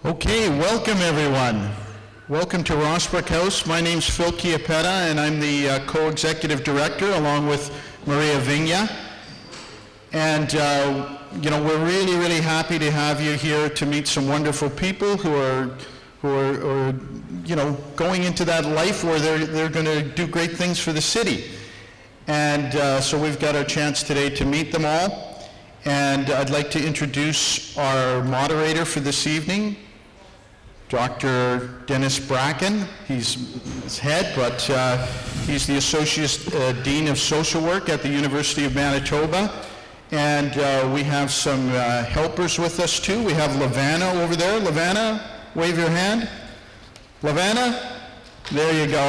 Okay, welcome everyone. Welcome to Rossbrook House. My name's Phil Chiappetta, and I'm the co-executive director along with Maria Vigna. And you know, we're really, really happy to have you here to meet some wonderful people who are you know, going into that life where they're going to do great things for the city. And so we've got a chance today to meet them all. And I'd like to introduce our moderator for this evening, Dr. Dennis Bracken. He's his head, but he's the Associate Dean of Social Work at the University of Manitoba. And we have some helpers with us too. We have Lavanna over there. Lavanna, wave your hand. Lavanna, there you go.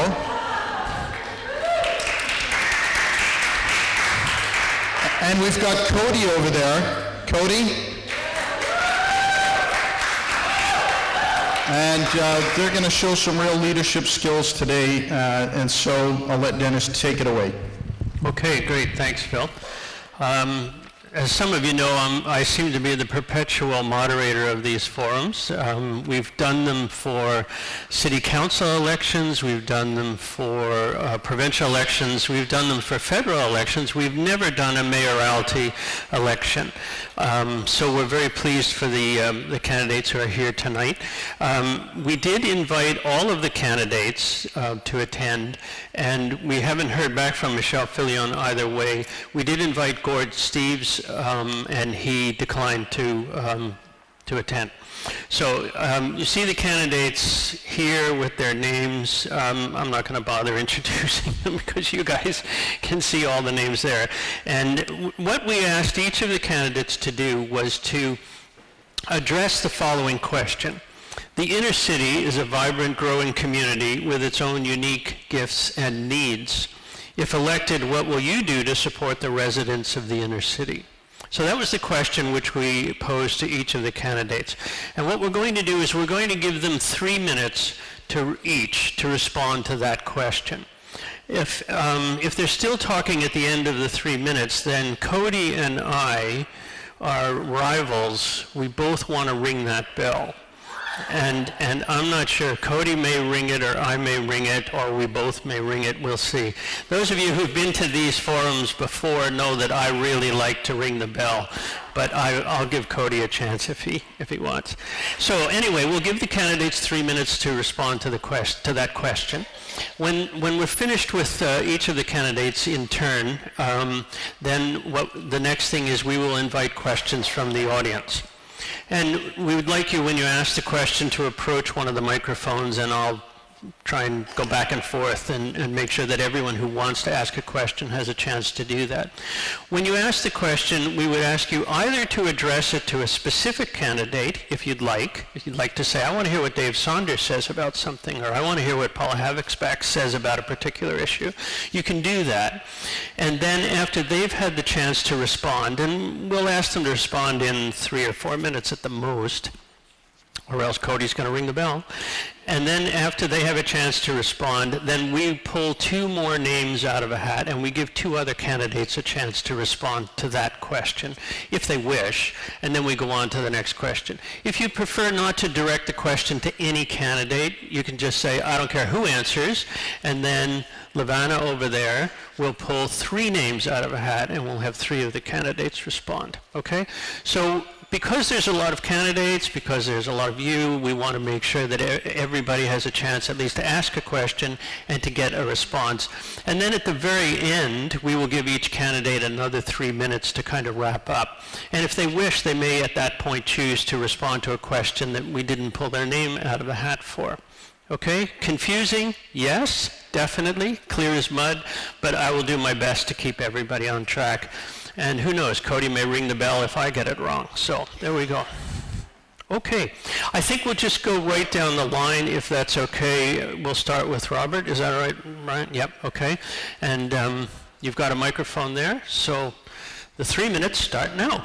And we've got Cody over there. Cody? And they're going to show some real leadership skills today, and so I'll let Dennis take it away. Okay, great. Thanks, Phil. As some of you know, I seem to be the perpetual moderator of these forums. We've done them for city council elections, we've done them for provincial elections, we've done them for federal elections. We've never done a mayoralty election. So we're very pleased for the candidates who are here tonight. We did invite all of the candidates to attend, and we haven't heard back from Michelle Filion either way. We did invite Gord Steeves, and he declined to attend. So you see the candidates here with their names. I'm not going to bother introducing them because you guys can see all the names there. And what we asked each of the candidates to do was to address the following question. The inner city is a vibrant, growing community with its own unique gifts and needs. If elected, what will you do to support the residents of the inner city? So that was the question which we posed to each of the candidates. And what we're going to do is we're going to give them 3 minutes to each to respond to that question. If they're still talking at the end of the 3 minutes, then Cody and I are rivals. We both want to ring that bell. And I'm not sure. Cody may ring it, or I may ring it, or we both may ring it. We'll see. Those of you who've been to these forums before know that I really like to ring the bell, but I'll give Cody a chance if he wants. So anyway, we'll give the candidates 3 minutes to respond to that question. When we're finished with each of the candidates in turn, then the next thing is we will invite questions from the audience. And we would like you, when you ask the question, to approach one of the microphones, and I'll try and go back and forth and make sure that everyone who wants to ask a question has a chance to do that. When you ask the question, we would ask you either to address it to a specific candidate, if you'd like to say, I want to hear what Dave Saunders says about something, or I want to hear what Paula Havixbeck says about a particular issue. You can do that. And then after they've had the chance to respond, and we'll ask them to respond in 3 or 4 minutes at the most, or else Cody's going to ring the bell. And then after they have a chance to respond, then we pull 2 more names out of a hat, and we give 2 other candidates a chance to respond to that question, if they wish, and then we go on to the next question. If you prefer not to direct the question to any candidate, you can just say, I don't care who answers, and then Lavanna over there will pull 3 names out of a hat, and we'll have 3 of the candidates respond, okay? So because there's a lot of candidates, because there's a lot of you, we want to make sure that everybody has a chance at least to ask a question and to get a response. And then at the very end, we will give each candidate another 3 minutes to kind of wrap up. And if they wish, they may at that point choose to respond to a question that we didn't pull their name out of the hat for. Okay? Confusing? Yes, definitely. Clear as mud. But I will do my best to keep everybody on track. And who knows, Cody may ring the bell if I get it wrong. So there we go. Okay, I think we'll just go right down the line if that's okay. We'll start with Robert. Is that all right, Ryan? Yep, okay. And you've got a microphone there. So the 3 minutes start now.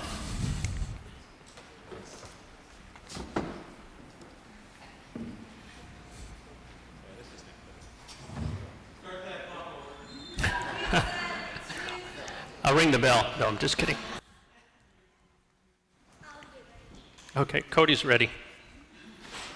I'll ring the bell. No, I'm just kidding. Okay, Cody's ready.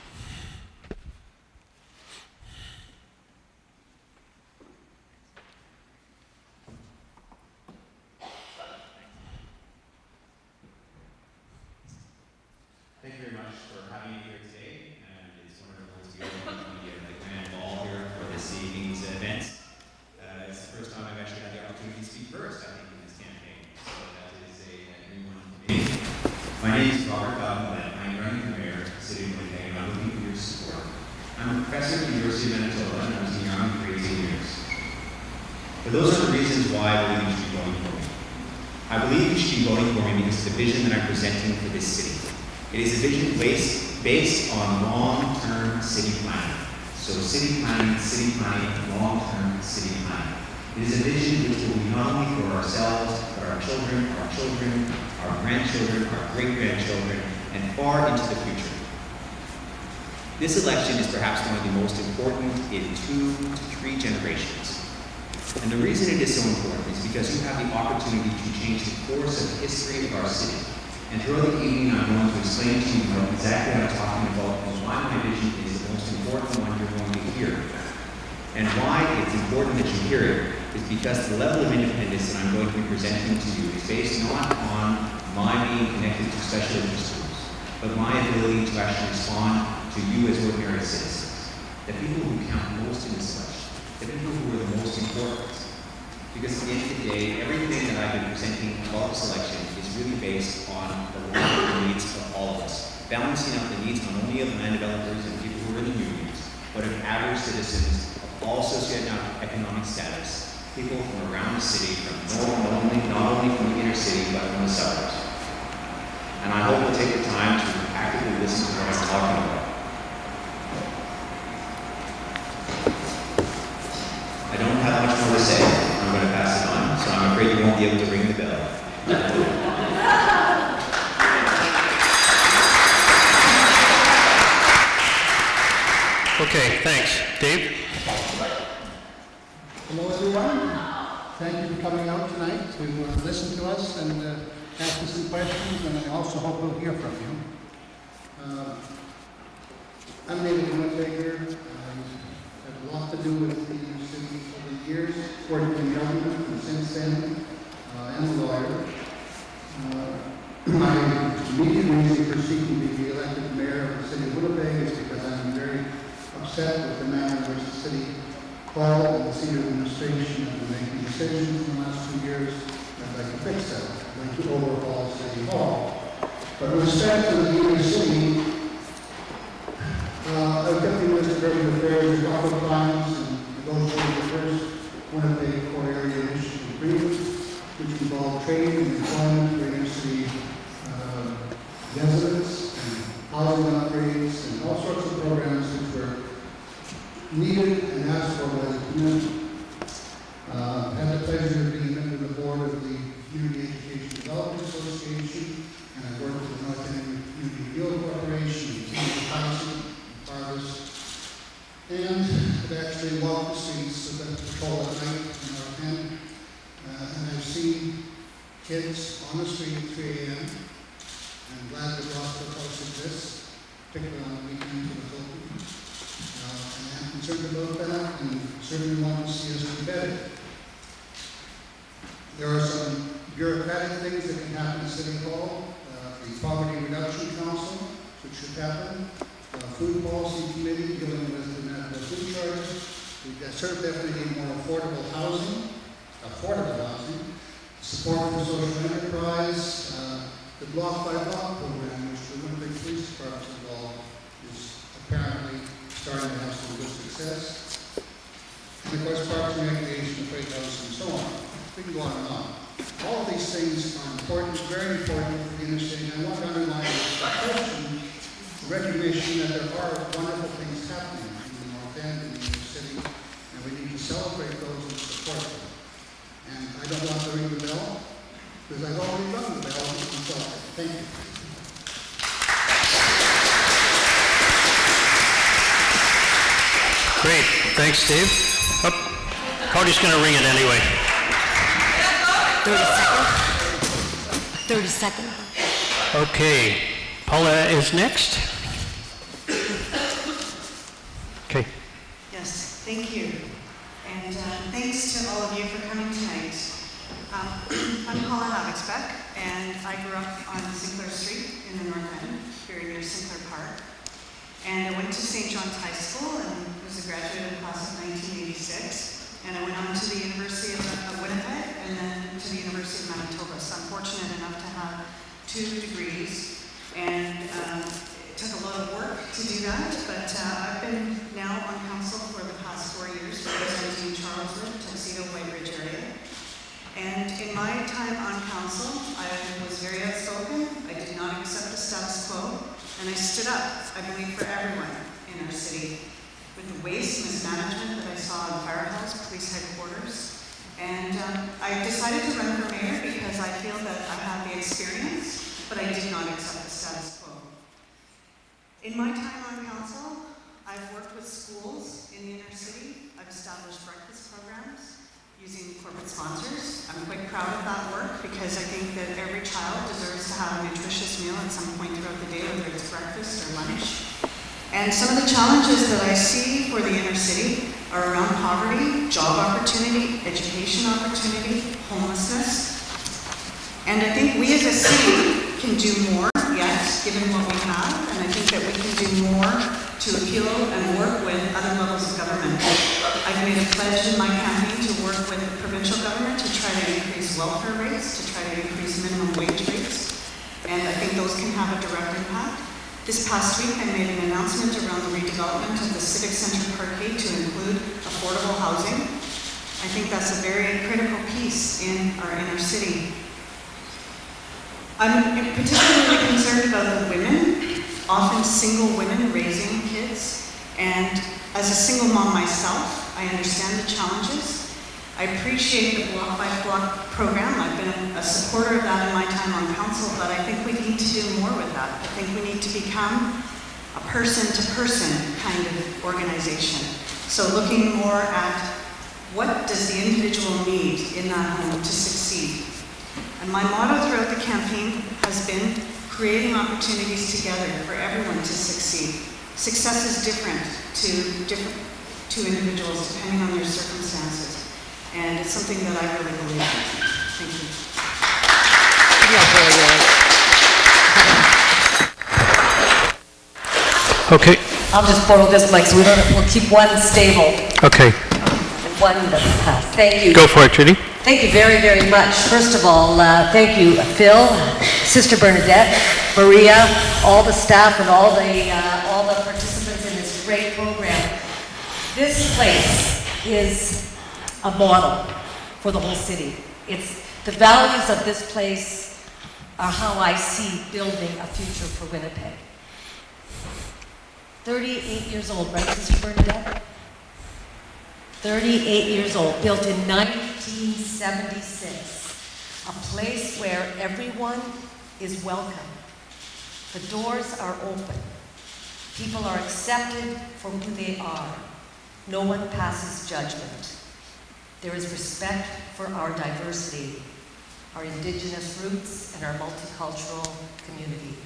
much for having me here today, and it's wonderful to be the grand ball here for this evening's event. It's the first time I've actually had the opportunity to speak first, I think, in this campaign, so that is a new one for me. My name is Robert Ouellette. I'm running for mayor of the city of Winnipeg, and I'm looking for your support. I'm a professor at the University of Manitoba, and I was in the Army for 18 years. But those are the reasons why I believe you should be voting for me. I believe you should be voting for me because of the vision that I'm presenting for this city. It is a vision based on long-term city planning. So city planning, long-term city planning. It is a vision which will be not only for ourselves, but our children, our grandchildren, our great-grandchildren, and far into the future. This election is perhaps one of the most important in 2 to 3 generations. And the reason it is so important is because you have the opportunity to change the course of history of our city. And throughout the evening, I'm going to explain to you exactly what I'm talking about and why my vision is the most important one you're going to hear. And why it's important that you hear it is because the level of independence that I'm going to be presenting to you is based not on my being connected to special interest groups, but my ability to actually respond to you as ordinary citizens, the people who count most in this election, the people who are the most important. Because at the end of the day, everything that I've been presenting about this election is really based on the needs of all of us, balancing out the needs not only of land developers and people who are in the unions, but of average citizens of all socioeconomic status, people from around the city, not only from the inner city, but from the suburbs. And I hope you'll take the time to actively listen to what I'm talking about. I don't have much more to say. I'm going to pass it on, so I'm afraid you won't be able to ring the bell. Okay, thanks. Dave? Hello, everyone. Thank you for coming out tonight to listen to us and ask us some questions, and I also hope we'll hear from you. I'm a native Winnipegger. I have a lot to do with the city over the years, working in government and since then, and a lawyer. My immediate reason for seeking to be elected mayor of the city of Winnipeg is because I'm very upset with the manner in which the city hall and the city administration have been making decisions in the last 2 years. I'd like to fix that. I'd like to overhaul City Hall. But with respect to the inner city, I've definitely visited government affairs a couple of times and negotiated the first Winnipeg Core Area Initiative Agreement, which involved training and employment for inner city residents and housing upgrades and all sorts of programs which were needed and asked for by the community. I had the pleasure of being a member of the board of the Community Education Development Association, and I worked with the North End Community Yield Corporation and Community Housing and Farthest. And I've actually walked the streets of the patrol at night in North End, and I've seen kids on the street at 3 a.m. I'm glad that Rossbrook House exists, particularly on the weekends when it's open. And I'm concerned about that and certainly want to see us do better. There are some bureaucratic things that can happen in City Hall. The Poverty Reduction Council, which should happen. Food Policy Committee dealing with the medical food charges. We definitely need more affordable housing. Support for social enterprise. The block by block program, which the Winnipeg Police Department is involved, is apparently starting to have some good success. And of course, parks and recreation, the freight house, and so on. We can go on and on. All of these things are important, very important for the inner city. And I want to underline the question, the recognition that there are wonderful things happening in the North End and in the inner city, and we need to celebrate those and support them. And I don't want to ring the bell, because I've already rung the bell myself. Thank you. Great. Thanks, Dave. Oh, Cody's going to ring it anyway. 30 seconds. Okay. Paula is next. Okay. Yes, thank you. And thanks to all of you for coming tonight. I'm Paula Havixbeck, and I grew up on Sinclair Street in the North End. very near Sinclair Park. And I went to St. John's High School and was a graduate of the class of 1986. And I went on to the University of Winnipeg and then to the University of Manitoba. So I'm fortunate enough to have 2 degrees. And it took a lot of work to do that, but I've been now on council for the past 4 years, representing Charleswood, Tuxedo, Whitebridge area. And in my time on council, I was very outspoken. I did not accept the status quo, and I stood up, I believe, for everyone in our city. With the waste mismanagement that I saw in Firehouse, police headquarters. And I decided to run for mayor because I feel that I have the experience, but I did not accept the status quo. In my time on council, I've worked with schools in the inner city. I've established breakfast programs using corporate sponsors. I'm quite proud of that work because I think that every child deserves to have a nutritious meal at some point throughout the day, whether it's breakfast or lunch. And some of the challenges that I see for the inner city are around poverty, job opportunity, education opportunity, homelessness. And I think we as a city can do more, yes, given what we have, and I think that we can do more to appeal and work with other levels of government. I've made a pledge in my campaign to work with the provincial government to try to increase welfare rates, to try to increase minimum wage rates, and I think those can have a direct impact. This past week, I made an announcement around the redevelopment of the Civic Centre Parkade to include affordable housing. I think that's a very critical piece in our inner city. I'm particularly concerned about the women, often single women raising kids. And as a single mom myself, I understand the challenges. I appreciate the block by block program. I've been a supporter of that in my time on council, but I think we need to do more with that. I think we need to become a person-to-person kind of organization. So looking more at what does the individual need in that home to succeed. And my motto throughout the campaign has been creating opportunities together for everyone to succeed. Success is different to individuals depending on their circumstances. And it's something that I really believe in. Thank you. Okay. I'll just borrow this mic so we'll keep one stable. Okay. And one doesn't pass. Thank you. Go for it, Judy. Thank you very, very much. First of all, thank you, Phil, Sister Bernadette, Maria, all the staff, and all the participants in this great program. This place is a model for the whole city. The values of this place are how I see building a future for Winnipeg. 38 years old, right, Sister Bernadette? 38 years old, built in 1976. A place where everyone is welcome. The doors are open. People are accepted for who they are. No one passes judgment. There is respect for our diversity, our Indigenous roots, and our multicultural community.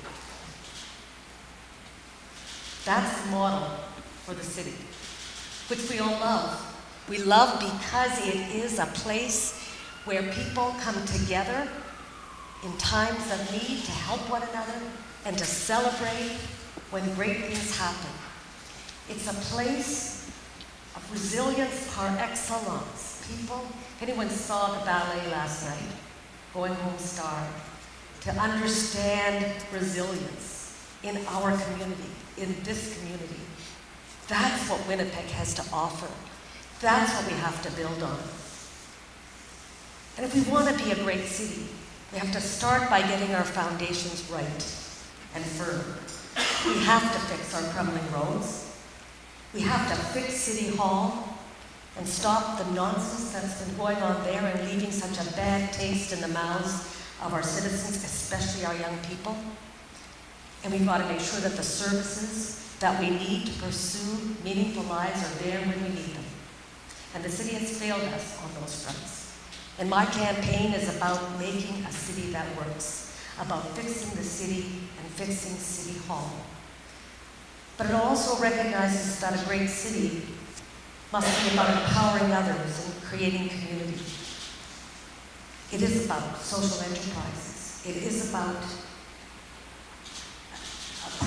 That's the model for the city, which we all love. We love because it is a place where people come together in times of need to help one another and to celebrate when great things happen. It's a place of resilience par excellence. People, if anyone saw the ballet last night, Going Home Starved, to understand resilience in our community, in this community. That's what Winnipeg has to offer. That's what we have to build on. And if we want to be a great city, we have to start by getting our foundations right and firm. We have to fix our crumbling roads. We have to fix City Hall and stop the nonsense that's been going on there and leaving such a bad taste in the mouths of our citizens, especially our young people. And we've got to make sure that the services that we need to pursue meaningful lives are there when we need them. And the city has failed us on those fronts. And my campaign is about making a city that works, about fixing the city and fixing City Hall. But it also recognizes that a great city must be about empowering others and creating community. It is about social enterprises. It is about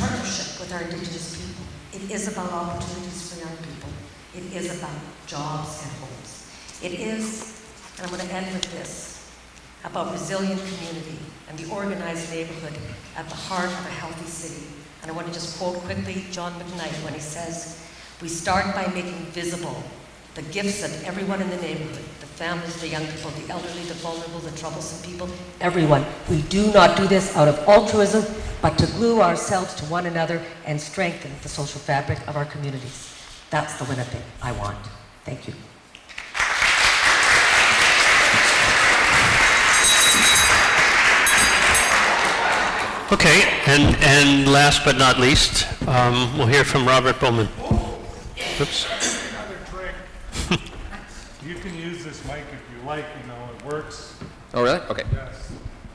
with our Indigenous people. It is about opportunities for young people. It is about jobs and homes. It is, and I'm going to end with this, about resilient community and the organized neighborhood at the heart of a healthy city. And I want to just quote quickly John McKnight when he says, "We start by making visible the gifts of everyone in the neighborhood, the families, the young people, the elderly, the vulnerable, the troublesome people, everyone. We do not do this out of altruism, but to glue ourselves to one another and strengthen the social fabric of our communities." That's the Winnipeg I want. Thank you. Okay, and last but not least, we'll hear from Robert Bowman. Oops. You can use this mic if you like, you know, it works. Oh, really? Okay. Yes.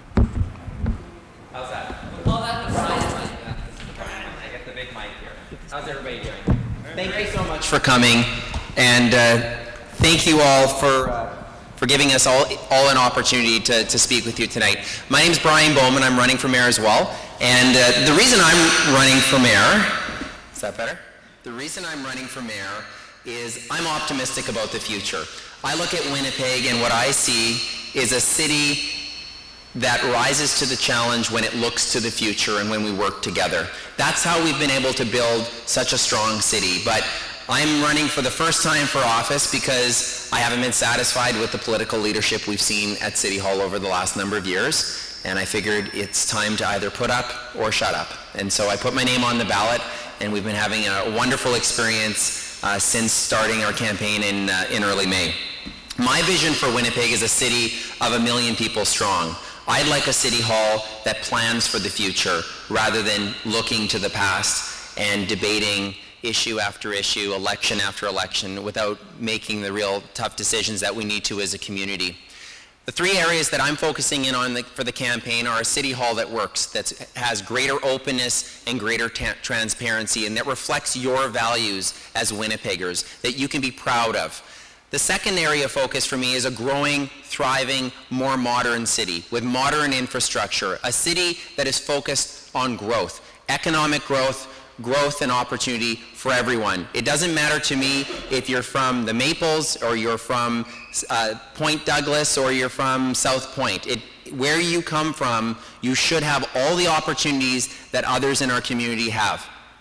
How's that? Oh, that's the Brian mic. Yeah, this is the Brian mic. I get the big mic here. How's everybody doing? Thank you so much for coming, and thank you all for giving us all an opportunity to speak with you tonight. My name is Brian Bowman. I'm running for mayor as well, and the reason I'm running for mayor, is that better? The reason I'm running for mayor is I'm optimistic about the future. I look at Winnipeg and what I see is a city that rises to the challenge when it looks to the future and when we work together. That's how we've been able to build such a strong city. But I'm running for the first time for office because I haven't been satisfied with the political leadership we've seen at City Hall over the last number of years. And I figured it's time to either put up or shut up. And so I put my name on the ballot, and we've been having a wonderful experience since starting our campaign in early May. My vision for Winnipeg is a city of 1 million people strong. I'd like a city hall that plans for the future rather than looking to the past and debating issue after issue, election after election, without making the real tough decisions that we need to as a community. The 3 areas that I'm focusing in on for the campaign are a city hall that works, that has greater openness and greater transparency, and that reflects your values as Winnipeggers, that you can be proud of. The second area of focus for me is a growing, thriving, more modern city with modern infrastructure, a city that is focused on growth, economic growth, growth and opportunity for everyone. It doesn't matter to me if you're from the Maples or you're from Point Douglas or you're from South Point. Where you come from, you should have all the opportunities that others in our community have.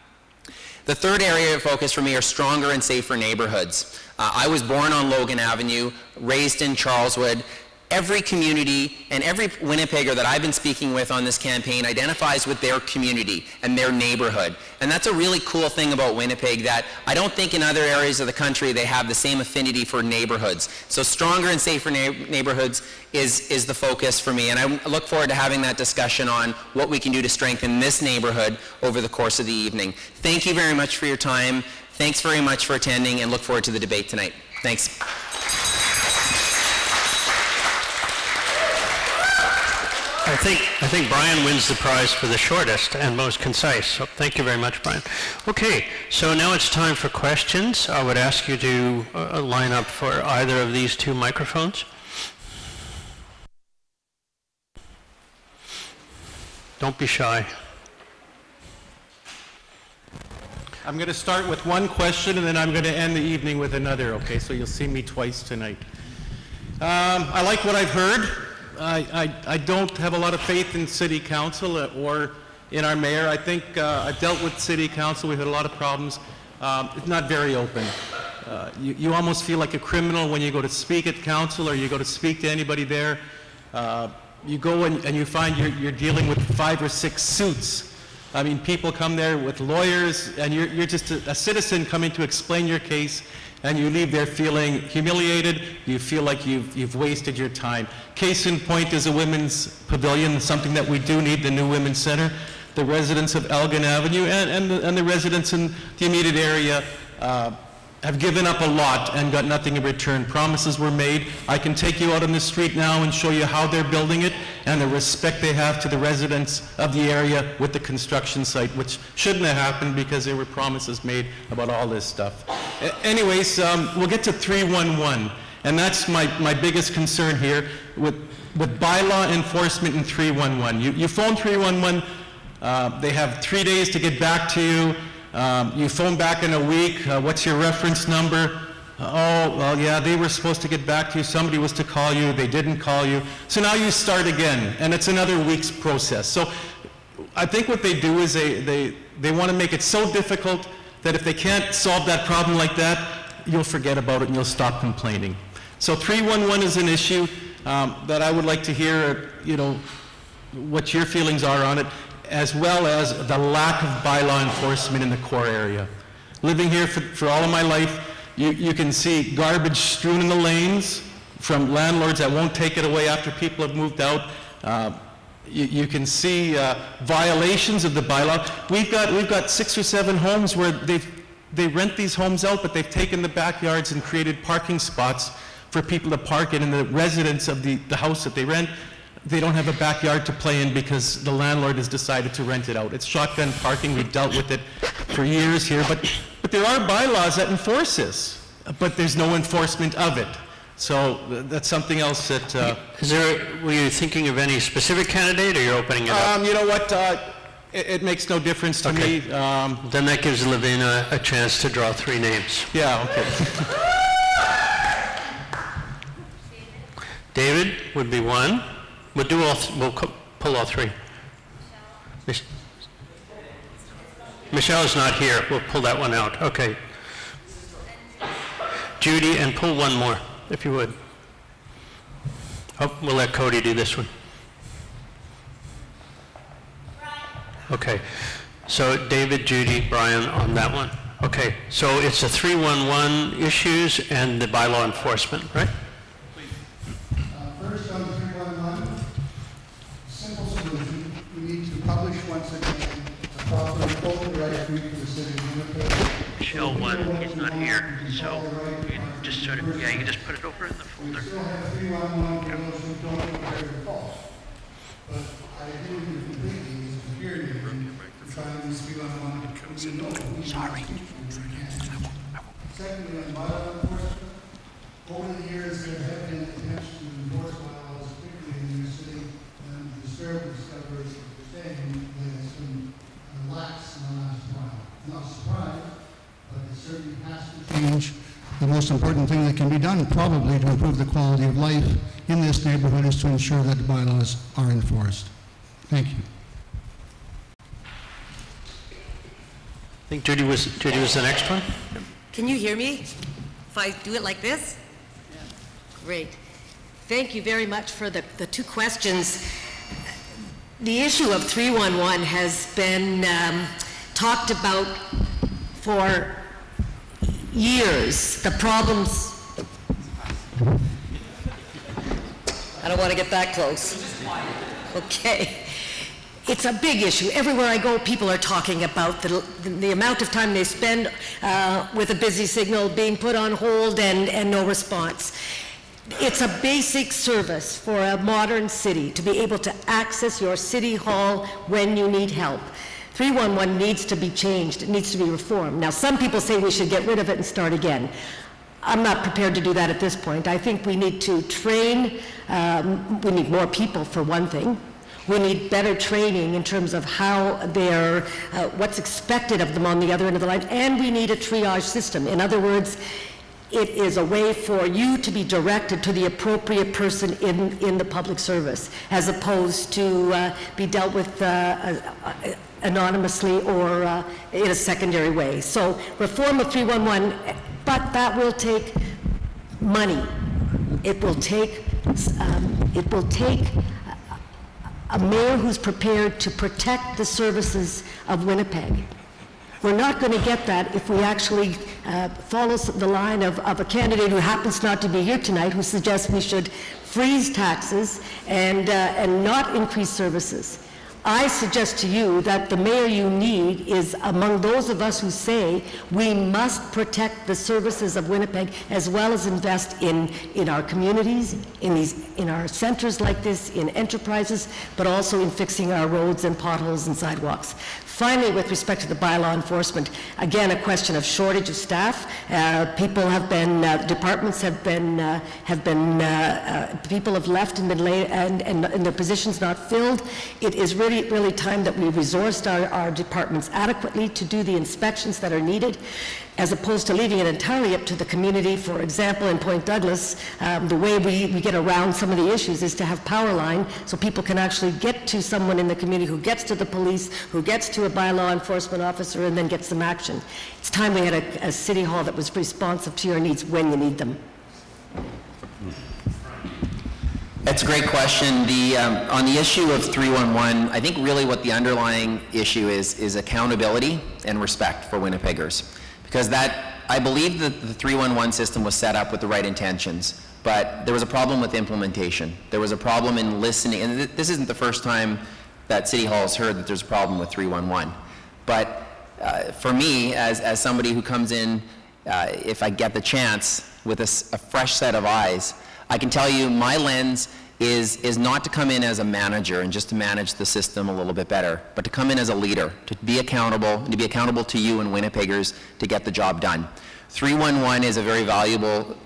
The third area of focus for me are stronger and safer neighborhoods. I was born on Logan Avenue, raised in Charleswood. Every community and every Winnipegger that I've been speaking with on this campaign identifies with their community and their neighborhood. And that's a really cool thing about Winnipeg, that I don't think in other areas of the country they have the same affinity for neighborhoods. So stronger and safer neighborhoods is the focus for me. And I look forward to having that discussion on what we can do to strengthen this neighborhood over the course of the evening. Thank you very much for your time. Thanks very much for attending, and look forward to the debate tonight. Thanks. I think Brian wins the prize for the shortest and most concise. So thank you very much, Brian. Okay, so now it's time for questions. I would ask you to line up for either of these 2 microphones. Don't be shy. I'm going to start with one question, and then I'm going to end the evening with another, okay? So you'll see me twice tonight. I like what I've heard. I don't have a lot of faith in City Council or in our mayor. I think I've dealt with City Council. We've had a lot of problems. It's not very open. You almost feel like a criminal when you go to speak at council or you go to speak to anybody there. You go and you find you're dealing with 5 or 6 suits. I mean, people come there with lawyers, and you're just a citizen coming to explain your case, and you leave there feeling humiliated. You feel like you've wasted your time. Case in point is a women's pavilion, something that we do need, the new women's center. The residents of Elgin Avenue and the residents in the immediate area have given up a lot and got nothing in return. Promises were made. I can take you out on the street now and show you how they're building it and the respect they have to the residents of the area with the construction site, which shouldn't have happened because there were promises made about all this stuff. Anyways, we'll get to 311, and that's my biggest concern here with bylaw enforcement in 311. You phone 311 They have 3 days to get back to you. You phone back in a week. What's your reference number? Oh, well, yeah, they were supposed to get back to you. Somebody was to call you. They didn't call you. So now you start again, and it's another week's process. So I think what they do is they want to make it so difficult that if they can't solve that problem like that, you'll forget about it and you'll stop complaining. So 311 is an issue that I would like to hear, what your feelings are on it, as well as the lack of bylaw enforcement in the core area. Living here for all of my life, you can see garbage strewn in the lanes from landlords that won't take it away after people have moved out. You can see violations of the bylaw. We've got 6 or 7 homes where they rent these homes out, but they've taken the backyards and created parking spots for people to park in, and the residents of the house that they rent, they don't have a backyard to play in because the landlord has decided to rent it out. It's shotgun parking. We've dealt with it for years here, but there are bylaws that enforce this, but there's no enforcement of it. So that's something else that... were you thinking of any specific candidate, or you're opening it up? You know what? It makes no difference to me. Then that gives Lavina a chance to draw 3 names. Yeah, okay. David would be one. We'll pull all 3. Michelle's not here. We'll pull that one out. Okay. Judy, and pull one more, if you would. Oh, we'll let Cody do this one. Okay. So David, Judy, Brian on that one. Okay. So it's the 311 issues and the bylaw enforcement, right? First on 311, simple solution. We need to publish once again a proper full directory for the city of Winnipeg. Michelle won. He's not here, so you just sort of, you can just put it over in the folder. We still have 311 for those who don't declare the false. But I agree with you completely. It's weird to try and use 311. Sorry. Secondly, on bylaw enforcement, over the years there have been attempts to enforce bylaws, particularly in your city, and the disturbing discoveries saying that it's been lax in the last while. Not surprised, but it certainly has to change. The most important thing that can be done, probably, to improve the quality of life in this neighborhood is to ensure that the bylaws are enforced. Thank you. I think Judy was the next one. Can you hear me? If I do it like this? Yeah. Great. Thank you very much for the 2 questions. The issue of 311 has been talked about for years. The problems... I don't want to get that close. Okay. It's a big issue. Everywhere I go, people are talking about the amount of time they spend with a busy signal being put on hold and no response. It's a basic service for a modern city to be able to access your city hall when you need help. 311 needs to be changed. It needs to be reformed. Now, some people say we should get rid of it and start again. I'm not prepared to do that at this point. I think we need to train. We need more people, for one thing. We need better training in terms of how they're, what's expected of them on the other end of the line, and we need a triage system. In other words, it is a way for you to be directed to the appropriate person in the public service, as opposed to be dealt with anonymously or in a secondary way. So reform of 311, but that will take money. It will take a mayor who's prepared to protect the services of Winnipeg. We're not going to get that if we actually follow the line of a candidate who happens not to be here tonight, who suggests we should freeze taxes and not increase services. I suggest to you that the mayor you need is among those of us who say we must protect the services of Winnipeg, as well as invest in our communities, in our centers like this, in enterprises, but also in fixing our roads and potholes and sidewalks. Finally, with respect to the bylaw enforcement, again, a question of shortage of staff. People have been, departments have been, people have left and been laid, and their positions not filled. It is really really time that we resourced our departments adequately to do the inspections that are needed, as opposed to leaving it entirely up to the community. For example, in Point Douglas, the way we get around some of the issues is to have power line so people can actually get to someone in the community who gets to the police, who gets to a bylaw enforcement officer, and then gets some action. It's time we had a city hall that was responsive to your needs when you need them. That's a great question. On the issue of 311, I think really what the underlying issue is accountability and respect for Winnipeggers. Because I believe that the 311 system was set up with the right intentions, but there was a problem with implementation. There was a problem in listening, and this isn't the first time that City Hall has heard that there's a problem with 311. But for me, as somebody who comes in, if I get the chance, with a fresh set of eyes, I can tell you my lens is not to come in as a manager and just to manage the system a little bit better, but to come in as a leader, to be accountable, and to be accountable to you and Winnipeggers to get the job done. 311 is a very valuable,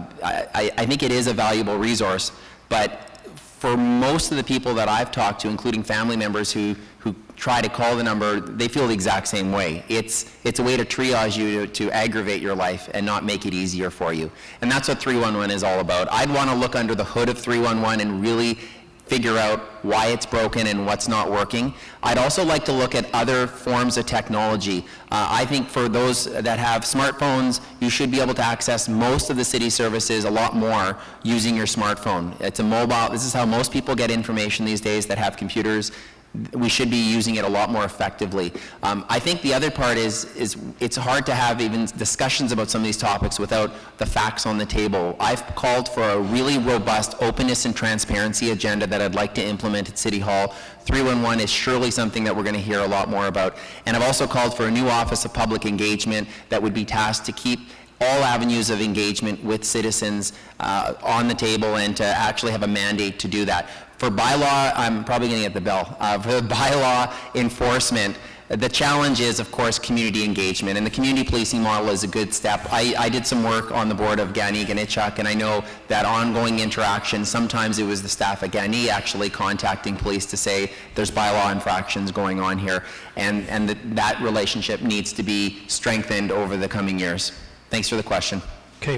I think it is a valuable resource, but for most of the people that I've talked to, including family members who try to call the number, they feel the exact same way. It's a way to triage you to aggravate your life and not make it easier for you. And that's what 311 is all about. I'd want to look under the hood of 311 and really figure out why it's broken and what's not working. I'd also like to look at other forms of technology. I think for those that have smartphones, you should be able to access most of the city services a lot more using your smartphone. It's a mobile, this is how most people get information these days that have computers. We should be using it a lot more effectively. I think the other part is it's hard to have even discussions about some of these topics without the facts on the table. I've called for a really robust openness and transparency agenda that I'd like to implement at City Hall. 311 is surely something that we're going to hear a lot more about. And I've also called for a new Office of Public Engagement that would be tasked to keep all avenues of engagement with citizens on the table and to actually have a mandate to do that. For bylaw, I'm probably going to get the bell. For the bylaw enforcement, the challenge is, of course, community engagement, and the community policing model is a good step. I did some work on the board of Gani Ganichuk, and I know that ongoing interaction, sometimes it was the staff at Gani actually contacting police to say there's bylaw infractions going on here, and that relationship needs to be strengthened over the coming years. Thanks for the question. Okay.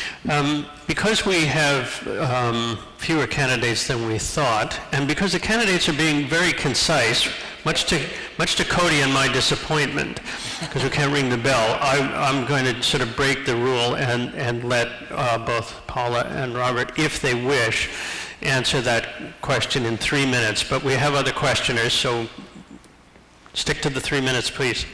Because we have fewer candidates than we thought, and because the candidates are being very concise, much to Cody and my disappointment, because we can't ring the bell, I'm going to sort of break the rule and let both Paula and Robert, if they wish, answer that question in 3 minutes. But we have other questioners, so stick to the 3 minutes, please.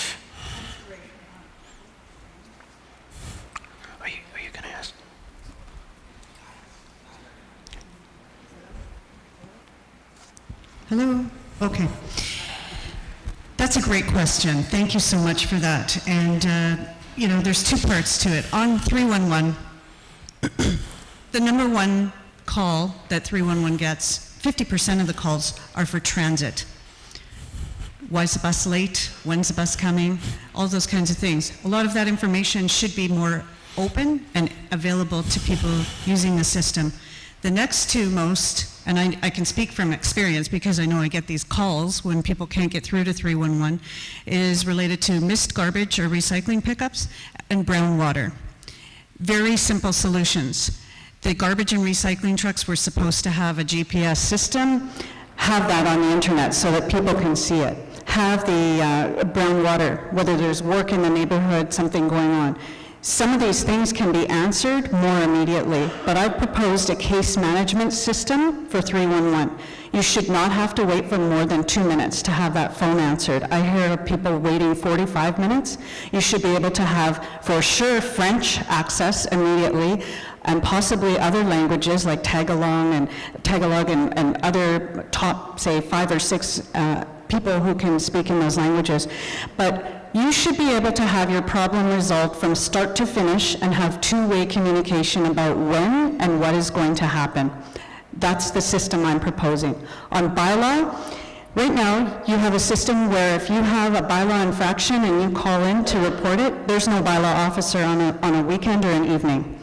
Hello? Okay. That's a great question. Thank you so much for that. And, you know, there's two parts to it. On 311, the number one call that 311 gets, 50% of the calls are for transit. Why is the bus late? When's the bus coming? All those kinds of things. A lot of that information should be more open and available to people using the system. The next two most, and I can speak from experience because I know I get these calls when people can't get through to 311, is related to missed garbage or recycling pickups and brown water. Very simple solutions. The garbage and recycling trucks were supposed to have a GPS system, have that on the internet so that people can see it. Have the brown water, whether there's work in the neighborhood, something going on. Some of these things can be answered more immediately, but I've proposed a case management system for 311. You should not have to wait for more than 2 minutes to have that phone answered. I hear of people waiting 45 minutes. You should be able to have, for sure, French access immediately, and possibly other languages like Tagalog and other top, say, 5 or 6 people who can speak in those languages. But you should be able to have your problem resolved from start to finish and have two-way communication about when and what is going to happen. That's the system I'm proposing. On bylaw, right now you have a system where if you have a bylaw infraction and you call in to report it, there's no bylaw officer on a weekend or an evening.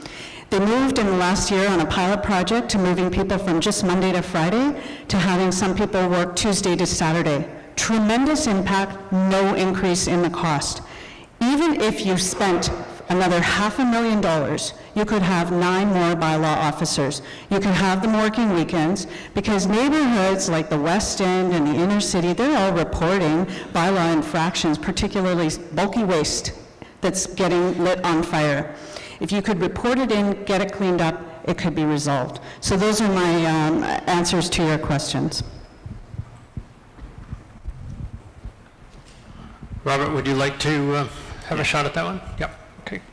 They moved in the last year on a pilot project to moving people from just Monday to Friday to having some people work Tuesday to Saturday. Tremendous impact, no increase in the cost. Even if you spent another $500,000, you could have 9 more bylaw officers. You could have them working weekends, because neighborhoods like the West End and the inner city, they're all reporting bylaw infractions, particularly bulky waste that's getting lit on fire. If you could report it in, get it cleaned up, it could be resolved. So those are my answers to your questions. Robert, would you like to have a shot at that one? Yep. Okay.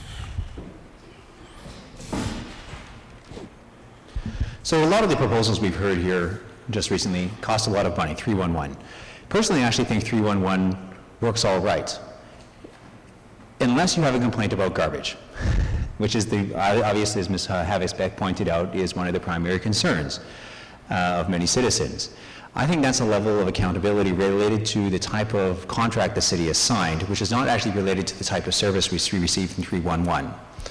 So a lot of the proposals we've heard here just recently cost a lot of money, 311. Personally, I actually think 311 works all right, unless you have a complaint about garbage, which is obviously, as Ms. Havixbeck pointed out, is one of the primary concerns of many citizens. I think that's a level of accountability related to the type of contract the city has signed, which is not actually related to the type of service we receive from 311.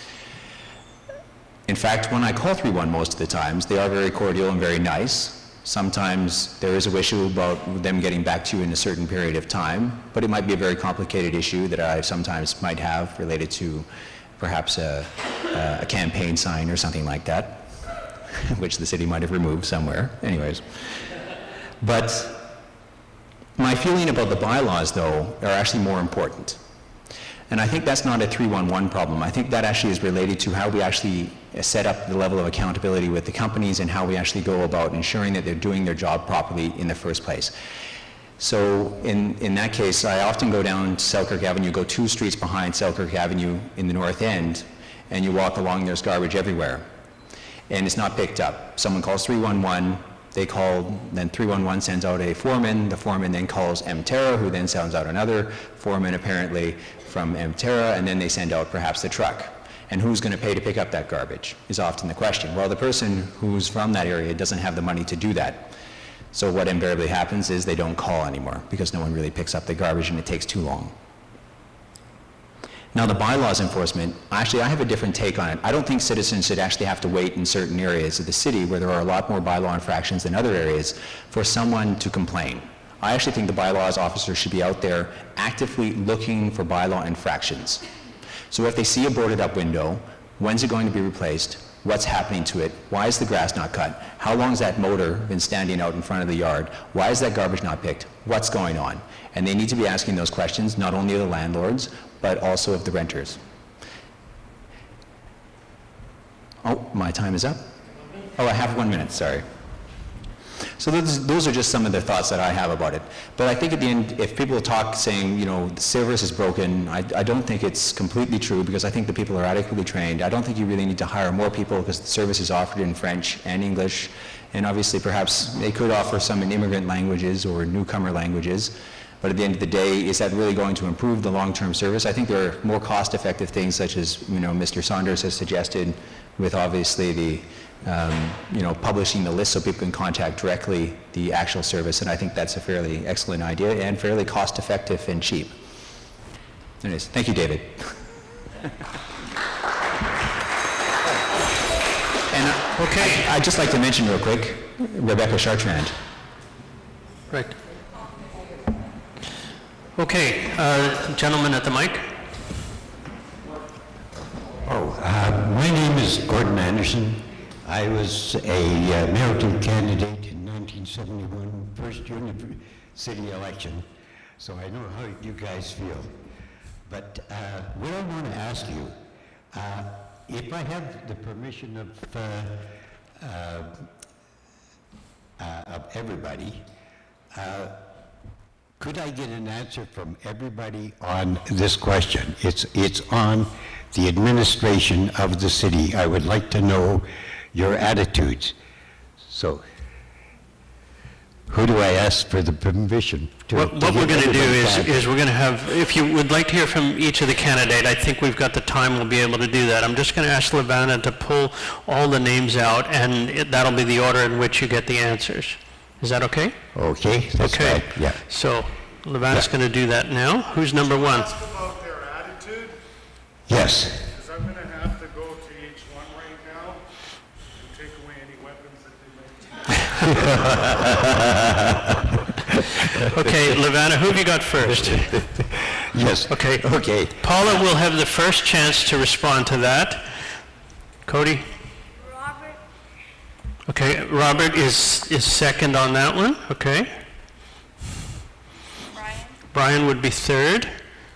In fact, when I call 311 most of the times, they are very cordial and very nice. Sometimes there is an issue about them getting back to you in a certain period of time, but it might be a very complicated issue that I sometimes might have related to perhaps a campaign sign or something like that, which the city might have removed somewhere. Anyways. But my feeling about the bylaws, though, are actually more important. And I think that's not a 311 problem. I think that actually is related to how we actually set up the level of accountability with the companies and how we actually go about ensuring that they're doing their job properly in the first place. So in that case, I often go down Selkirk Avenue, go 2 streets behind Selkirk Avenue in the north end, and you walk along, there's garbage everywhere. And it's not picked up. Someone calls 311, they call, then 311 sends out a foreman, the foreman then calls MTerra, who then sends out another foreman apparently from MTerra, and then they send out perhaps the truck. And who's going to pay to pick up that garbage is often the question. Well, the person who's from that area doesn't have the money to do that. So what invariably happens is they don't call anymore because no one really picks up the garbage and it takes too long. Now the bylaws enforcement, actually I have a different take on it. I don't think citizens should actually have to wait in certain areas of the city where there are a lot more bylaw infractions than other areas for someone to complain. I actually think the bylaws officer should be out there actively looking for bylaw infractions. So if they see a boarded up window, when's it going to be replaced? What's happening to it? Why is the grass not cut? How long has that motor been standing out in front of the yard? Why is that garbage not picked? What's going on? And they need to be asking those questions, not only of the landlords, but also of the renters. Oh, my time is up? Oh, I have 1 minute, sorry. So those are just some of the thoughts that I have about it. But I think at the end, if people talk saying, you know, the service is broken, I don't think it's completely true because I think the people are adequately trained. I don't think you really need to hire more people because the service is offered in French and English. And obviously perhaps they could offer some in immigrant languages or newcomer languages. But at the end of the day, is that really going to improve the long-term service? I think there are more cost-effective things such as, you know, Mr. Saunders has suggested with obviously the you know, publishing the list so people can contact directly the actual service, and I think that's a fairly excellent idea and fairly cost-effective and cheap. Anyways, thank you, David. And okay, I'd just like to mention real quick, Rebecca Chartrand. Right. Okay, gentleman at the mic. My name is Gordon Anderson. I was a mayoral candidate in 1971, first year in the city election, so I know how you guys feel. But what I want to ask you, if I have the permission of everybody, could I get an answer from everybody on this question? It's on the administration of the city. I would like to know your attitudes. So, who do I ask for the permission to? What we're going to do is we're going to have, if you would like to hear from each of the candidates, I think we've got the time, we'll be able to do that. I'm just going to ask Levana to pull all the names out, and that'll be the order in which you get the answers. Is that okay? Okay, that's okay. Right. Yeah. So, Levana's going to do that now. Who's number one? Ask about their attitude? Yes. Because I'm going to have to go to each one right Okay, Levana, who have you got first? Yes. Okay. Okay. Paula will have the first chance to respond to that. Cody? Robert. Okay, Robert is second on that one. Okay. Brian would be third.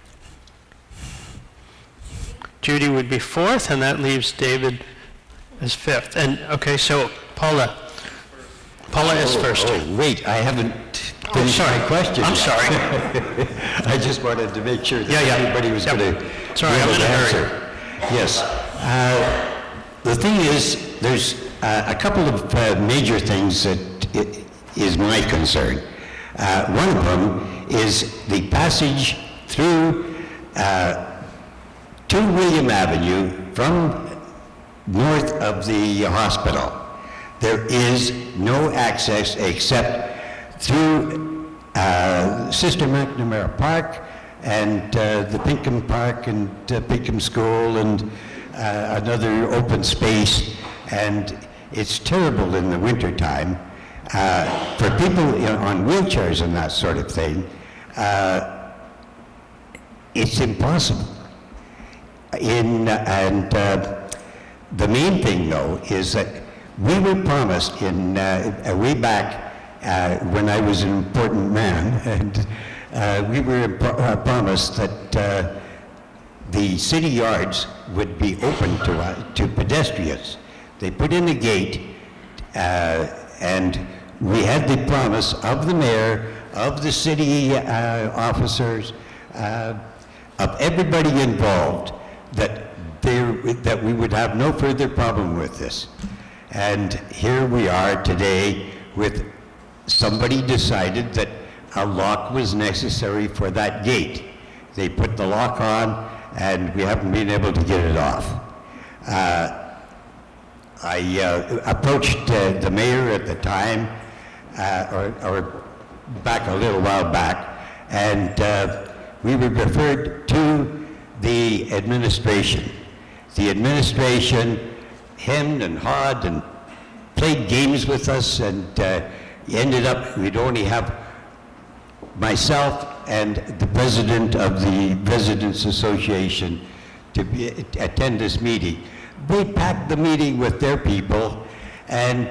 Judy would be fourth, and that leaves David as fifth. And okay, so Paula is first. Oh, wait, I haven't finished my question. I'm yet. sorry. I just wanted to make sure that Yeah. everybody was going to Sorry, I'm in a hurry. Yes. The thing is, there's a couple of major things that is my concern. One of them is the passage through to William Avenue from north of the hospital. There is no access except through Sister McNamara Park and the Pinkham Park and Pinkham School and another open space, and it's terrible in the wintertime. For people on wheelchairs and that sort of thing, it's impossible. The main thing, though, is that we were promised in way back when I was an important man, and we were promised that the city yards would be open to pedestrians. They put in a gate, and we had the promise of the mayor, of the city officers, of everybody involved, that we would have no further problem with this. And here we are today with somebody decided that a lock was necessary for that gate. They put the lock on, and we haven't been able to get it off. I approached the mayor at the time, or back a little while back, and we were referred to the administration. The administration hemmed and hawed and played games with us, and ended up, we'd only have myself and the president of the Residents Association to attend this meeting. They packed the meeting with their people, and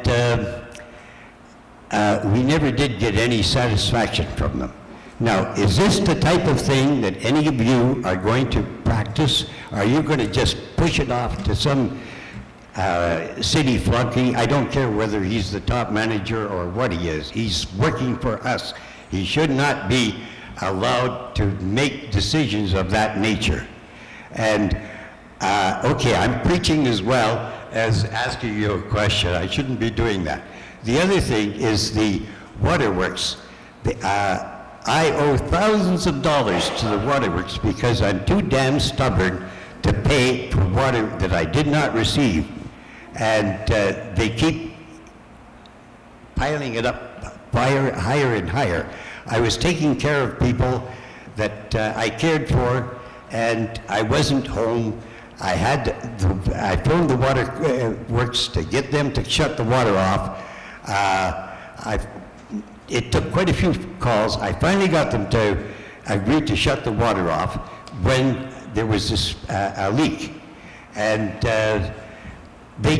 we never did get any satisfaction from them. Now, is this the type of thing that any of you are going to practice? Are you going to just push it off to some city flunky? I don't care whether he's the top manager or what he is. He's working for us. He should not be allowed to make decisions of that nature. And, okay, I'm preaching as well as asking you a question. I shouldn't be doing that. The other thing is the waterworks. I owe thousands of dollars to the waterworks because I'm too damn stubborn to pay for water that I did not receive. And they keep piling it up higher and higher. I was taking care of people that I cared for, and I wasn't home. I phoned the water works to get them to shut the water off. It took quite a few calls. I finally got them to agree to shut the water off when there was this a leak. And they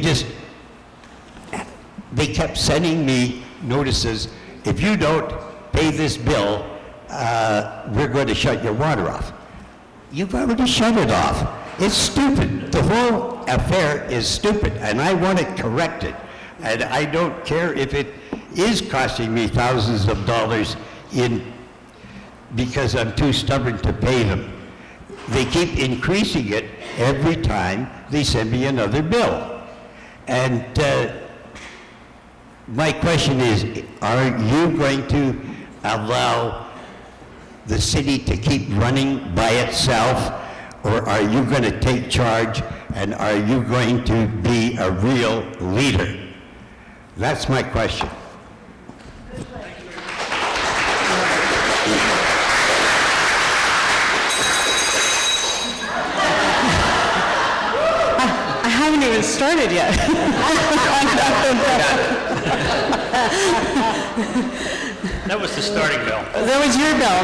kept sending me notices, if you don't pay this bill, we're going to shut your water off. You've already shut it off. It's stupid. The whole affair is stupid, and I want it corrected. And I don't care if it is costing me thousands of dollars because I'm too stubborn to pay them. They keep increasing it every time they send me another bill. And my question is, are you going to allow the city to keep running by itself, or are you going to take charge, and are you going to be a real leader? That's my question. I haven't even started yet. That was the starting bell. That was your bell,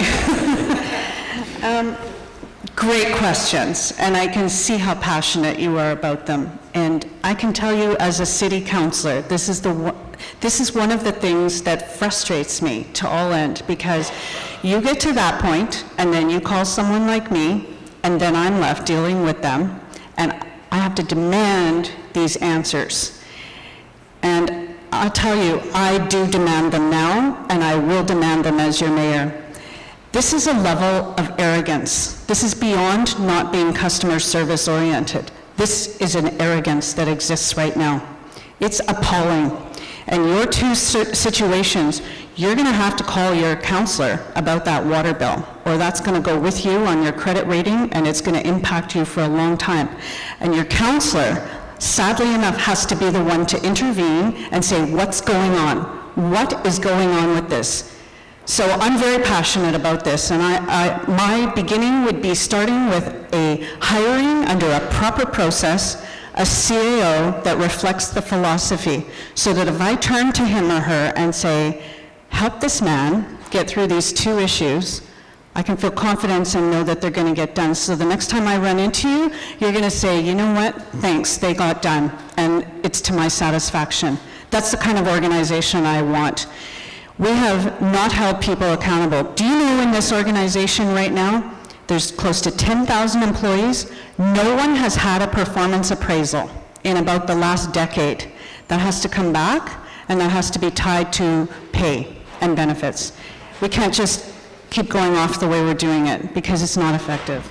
maybe. Great questions, and I can see how passionate you are about them. And I can tell you as a city councillor, this is one of the things that frustrates me to all end, because you get to that point, and then you call someone like me, and then I'm left dealing with them, and I have to demand these answers. And I'll tell you, I do demand them now, and I will demand them as your mayor. This is a level of arrogance. This is beyond not being customer service oriented. This is an arrogance that exists right now. It's appalling. And your two situations, you're going to have to call your councillor about that water bill, or that's going to go with you on your credit rating, and it's going to impact you for a long time. And your councillor, sadly enough, has to be the one to intervene and say, what's going on? What is going on with this? So I'm very passionate about this, and my beginning would be starting with a hiring under a proper process, a CAO that reflects the philosophy, so that if I turn to him or her and say, help this man get through these two issues, I can feel confidence and know that they're going to get done. So the next time I run into you, you're going to say, you know what, thanks, they got done, and it's to my satisfaction. That's the kind of organization I want. We have not held people accountable. Do you know in this organization right now, there's close to 10,000 employees. No one has had a performance appraisal in about the last decade. That has to come back, and that has to be tied to pay and benefits. We can't just keep going off the way we're doing it, because it's not effective.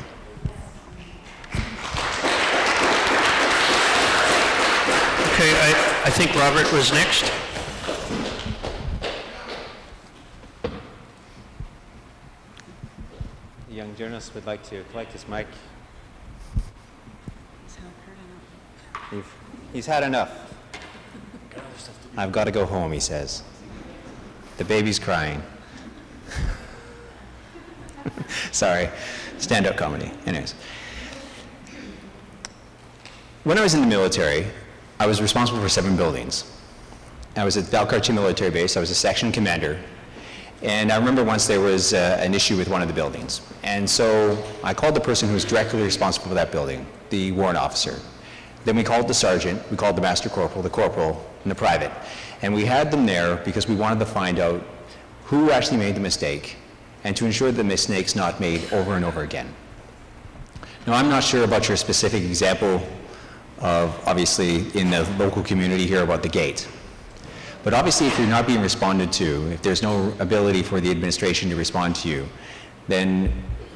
Okay, I think Robert was next. The young journalist would like to collect his mic. He's had enough. I've got to go home, he says. The baby's crying. Sorry, stand-up comedy. Anyways. When I was in the military, I was responsible for 7 buildings. I was at Valcartier Military Base. I was a section commander. And I remember once there was an issue with one of the buildings. And so I called the person who was directly responsible for that building, the warrant officer. Then we called the sergeant, we called the master corporal, the corporal, and the private. And we had them there because we wanted to find out who actually made the mistake and to ensure that the mistake's not made over and over again. Now, I'm not sure about your specific example of, obviously, in the local community here about the gate. But obviously, if you're not being responded to, if there's no ability for the administration to respond to you, then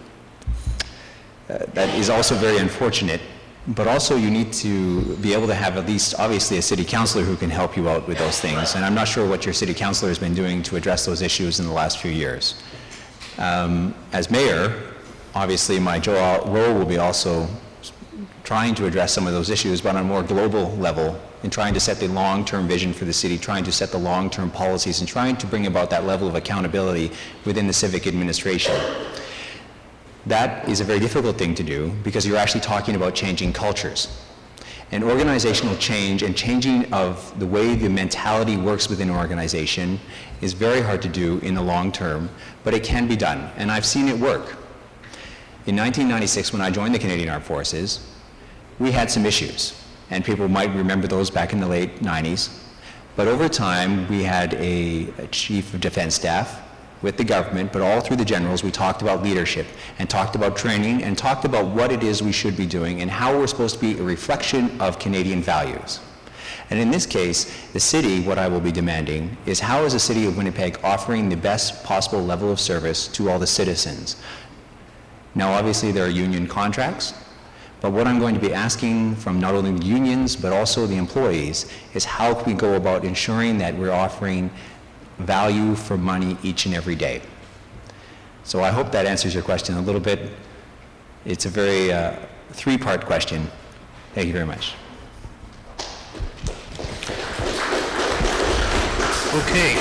that is also very unfortunate. But also, you need to be able to have at least, obviously, a city councillor who can help you out with those things. And I'm not sure what your city councillor has been doing to address those issues in the last few years. As mayor, obviously, my role will be also trying to address some of those issues, but on a more global level, in trying to set the long-term vision for the city, trying to set the long-term policies, and trying to bring about that level of accountability within the civic administration. That is a very difficult thing to do because you're actually talking about changing cultures. And organizational change and changing of the way the mentality works within an organization is very hard to do in the long term, but it can be done, and I've seen it work. In 1996, when I joined the Canadian Armed Forces, we had some issues, and people might remember those back in the late 90s. But over time, we had a chief of defense staff with the government, but all through the generals, we talked about leadership and talked about training and talked about what it is we should be doing and how we're supposed to be a reflection of Canadian values. And in this case, the city, what I will be demanding is how is the city of Winnipeg offering the best possible level of service to all the citizens? Now, obviously, there are union contracts, but what I'm going to be asking from not only the unions, but also the employees, is how can we go about ensuring that we're offering value for money each and every day. So I hope that answers your question a little bit. It's a very three-part question. Thank you very much. Okay.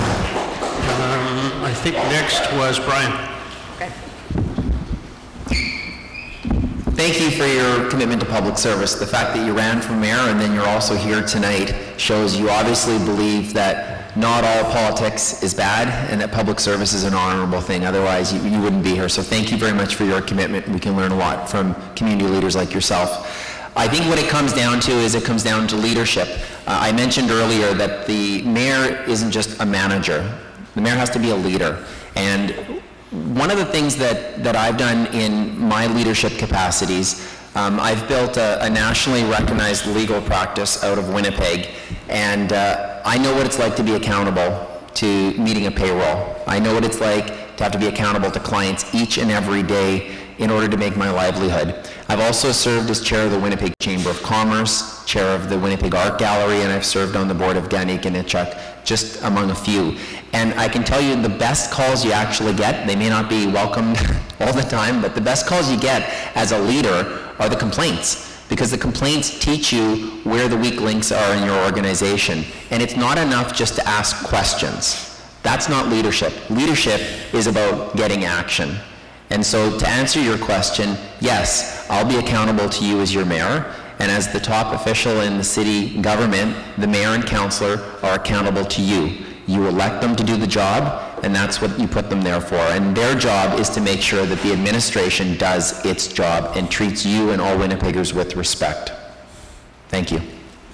I think next was Brian. Okay. Thank you for your commitment to public service. The fact that you ran for mayor and then you're also here tonight shows you obviously believe that not all politics is bad and that public service is an honorable thing. Otherwise, you wouldn't be here. So thank you very much for your commitment. We can learn a lot from community leaders like yourself. I think what it comes down to is it comes down to leadership. I mentioned earlier that the mayor isn't just a manager. The mayor has to be a leader. And one of the things that I've done in my leadership capacities, I've built a nationally recognized legal practice out of Winnipeg, and I know what it's like to be accountable to meeting a payroll. I know what it's like to have to be accountable to clients each and every day in order to make my livelihood. I've also served as chair of the Winnipeg Chamber of Commerce, chair of the Winnipeg Art Gallery, and I've served on the board of Ganik and Itchuk, just among a few. And I can tell you the best calls you actually get, they may not be welcomed all the time, but the best calls you get as a leader are the complaints, because the complaints teach you where the weak links are in your organization. And it's not enough just to ask questions. That's not leadership. Leadership is about getting action. And so to answer your question, yes, I'll be accountable to you as your mayor, and as the top official in the city government, the mayor and councillor are accountable to you. You elect them to do the job, and that's what you put them there for. And their job is to make sure that the administration does its job and treats you and all Winnipeggers with respect. Thank you.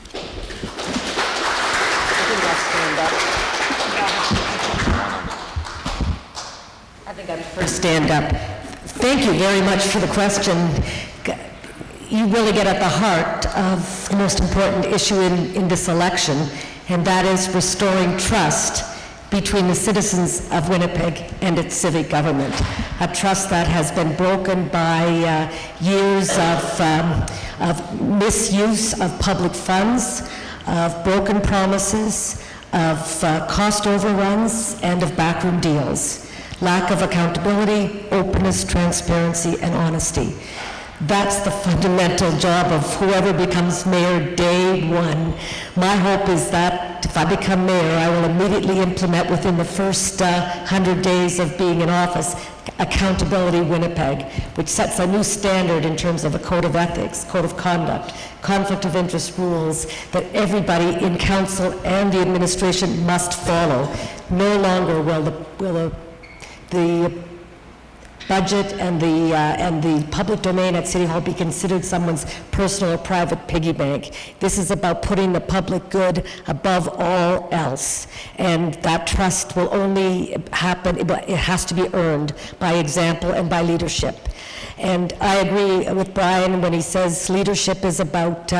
I think I'd first stand up. Thank you very much for the question. You really get at the heart of the most important issue in this election, and that is restoring trust between the citizens of Winnipeg and its civic government. A trust that has been broken by years of misuse of public funds, of broken promises, of cost overruns, and of backroom deals. Lack of accountability, openness, transparency, and honesty. That's the fundamental job of whoever becomes mayor day one. My hope is that if I become mayor, I will immediately implement within the first 100 days of being in office Accountability Winnipeg, which sets a new standard in terms of a code of ethics, code of conduct, conflict of interest rules that everybody in council and the administration must follow. No longer will the budget and the public domain at City Hall be considered someone's personal or private piggy bank. This is about putting the public good above all else. And that trust will only happen, it has to be earned by example and by leadership. And I agree with Brian when he says leadership is about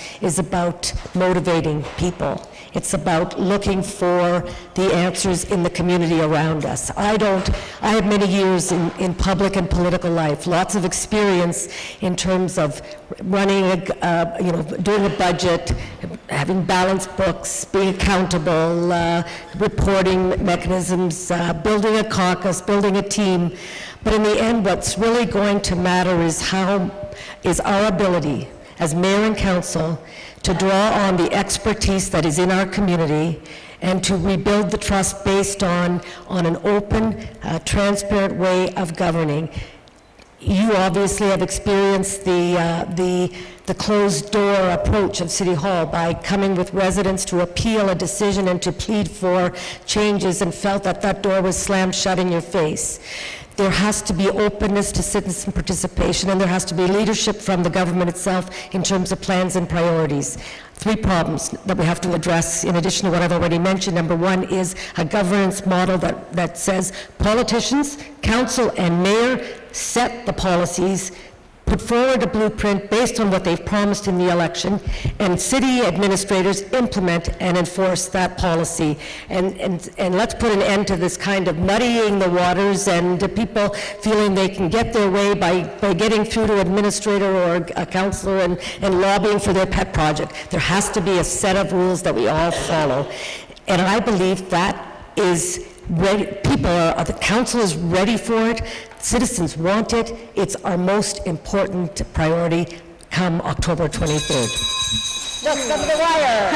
motivating people. It's about looking for the answers in the community around us. I have many years in public and political life, lots of experience in terms of running, doing a budget, having balanced books, being accountable, reporting mechanisms, building a caucus, building a team. But in the end, what's really going to matter is our ability as mayor and council to draw on the expertise that is in our community and to rebuild the trust based on an open, transparent way of governing. You obviously have experienced the closed door approach of City Hall by coming with residents to appeal a decision and to plead for changes and felt that that door was slammed shut in your face. There has to be openness to citizen participation, and there has to be leadership from the government itself in terms of plans and priorities. 3 problems that we have to address in addition to what I've already mentioned. Number 1 is a governance model that says politicians, council, and mayor set the policies, put forward a blueprint based on what they've promised in the election, and city administrators implement and enforce that policy. And let's put an end to this kind of muddying the waters and people feeling they can get their way by getting through to an administrator or a councillor and lobbying for their pet project. There has to be a set of rules that we all follow. And I believe that is ready. The council is ready for it. Citizens want it. It's our most important priority come October 23rd. Just under the wire.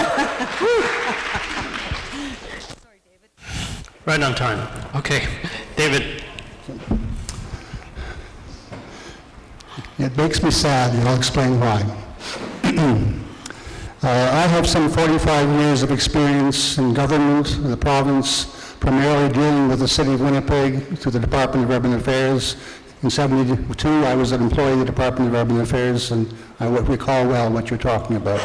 Sorry, David. Right on time. Okay. David. It makes me sad, and I'll explain why. I have some 45 years of experience in government in the province, primarily dealing with the City of Winnipeg through the Department of Urban Affairs. In '72, I was an employee of the Department of Urban Affairs, and I recall well what you're talking about.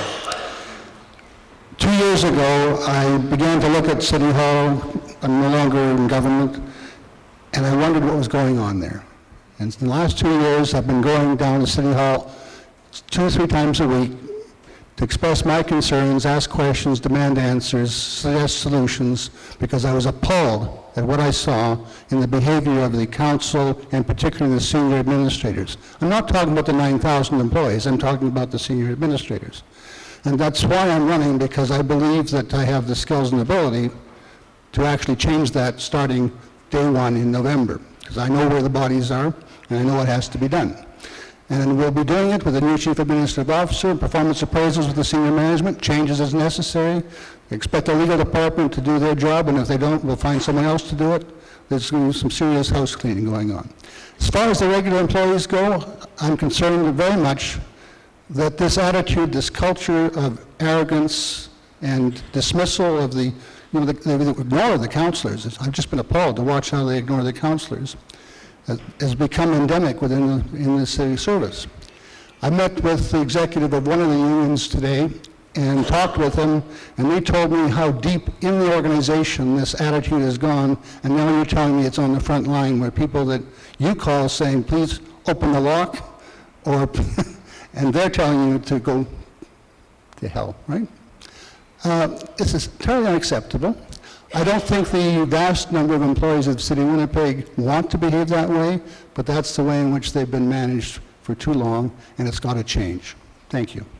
2 years ago, I began to look at City Hall. I'm no longer in government, and I wondered what was going on there. And in the last 2 years, I've been going down to City Hall 2 or 3 times a week to express my concerns, ask questions, demand answers, suggest solutions, because I was appalled at what I saw in the behavior of the council, and particularly the senior administrators. I'm not talking about the 9,000 employees, I'm talking about the senior administrators. And that's why I'm running, because I believe that I have the skills and ability to actually change that starting day 1 in November, because I know where the bodies are, and I know what has to be done. And we'll be doing it with a new chief administrative officer, performance appraisals with the senior management, changes as necessary. We expect the legal department to do their job, and if they don't, we'll find someone else to do it. There's going to be some serious house cleaning going on. As far as the regular employees go, I'm concerned very much that this attitude, this culture of arrogance and dismissal of the, they ignore the councillors. I've just been appalled to watch how they ignore the councillors. Has become endemic in the city service. I met with the executive of one of the unions today and talked with them, and they told me how deep in the organization this attitude has gone, and now you're telling me it's on the front line where people that you call saying, please open the lock, or and they're telling you to go to hell, right? This is totally unacceptable. I don't think the vast number of employees of the City of Winnipeg want to behave that way, but that's the way in which they've been managed for too long, and it's got to change. Thank you.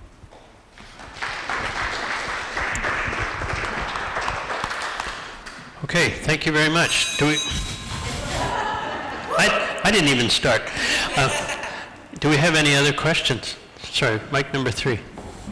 Okay, thank you very much. Do we? I didn't even start. Do we have any other questions? Sorry, mic number 3.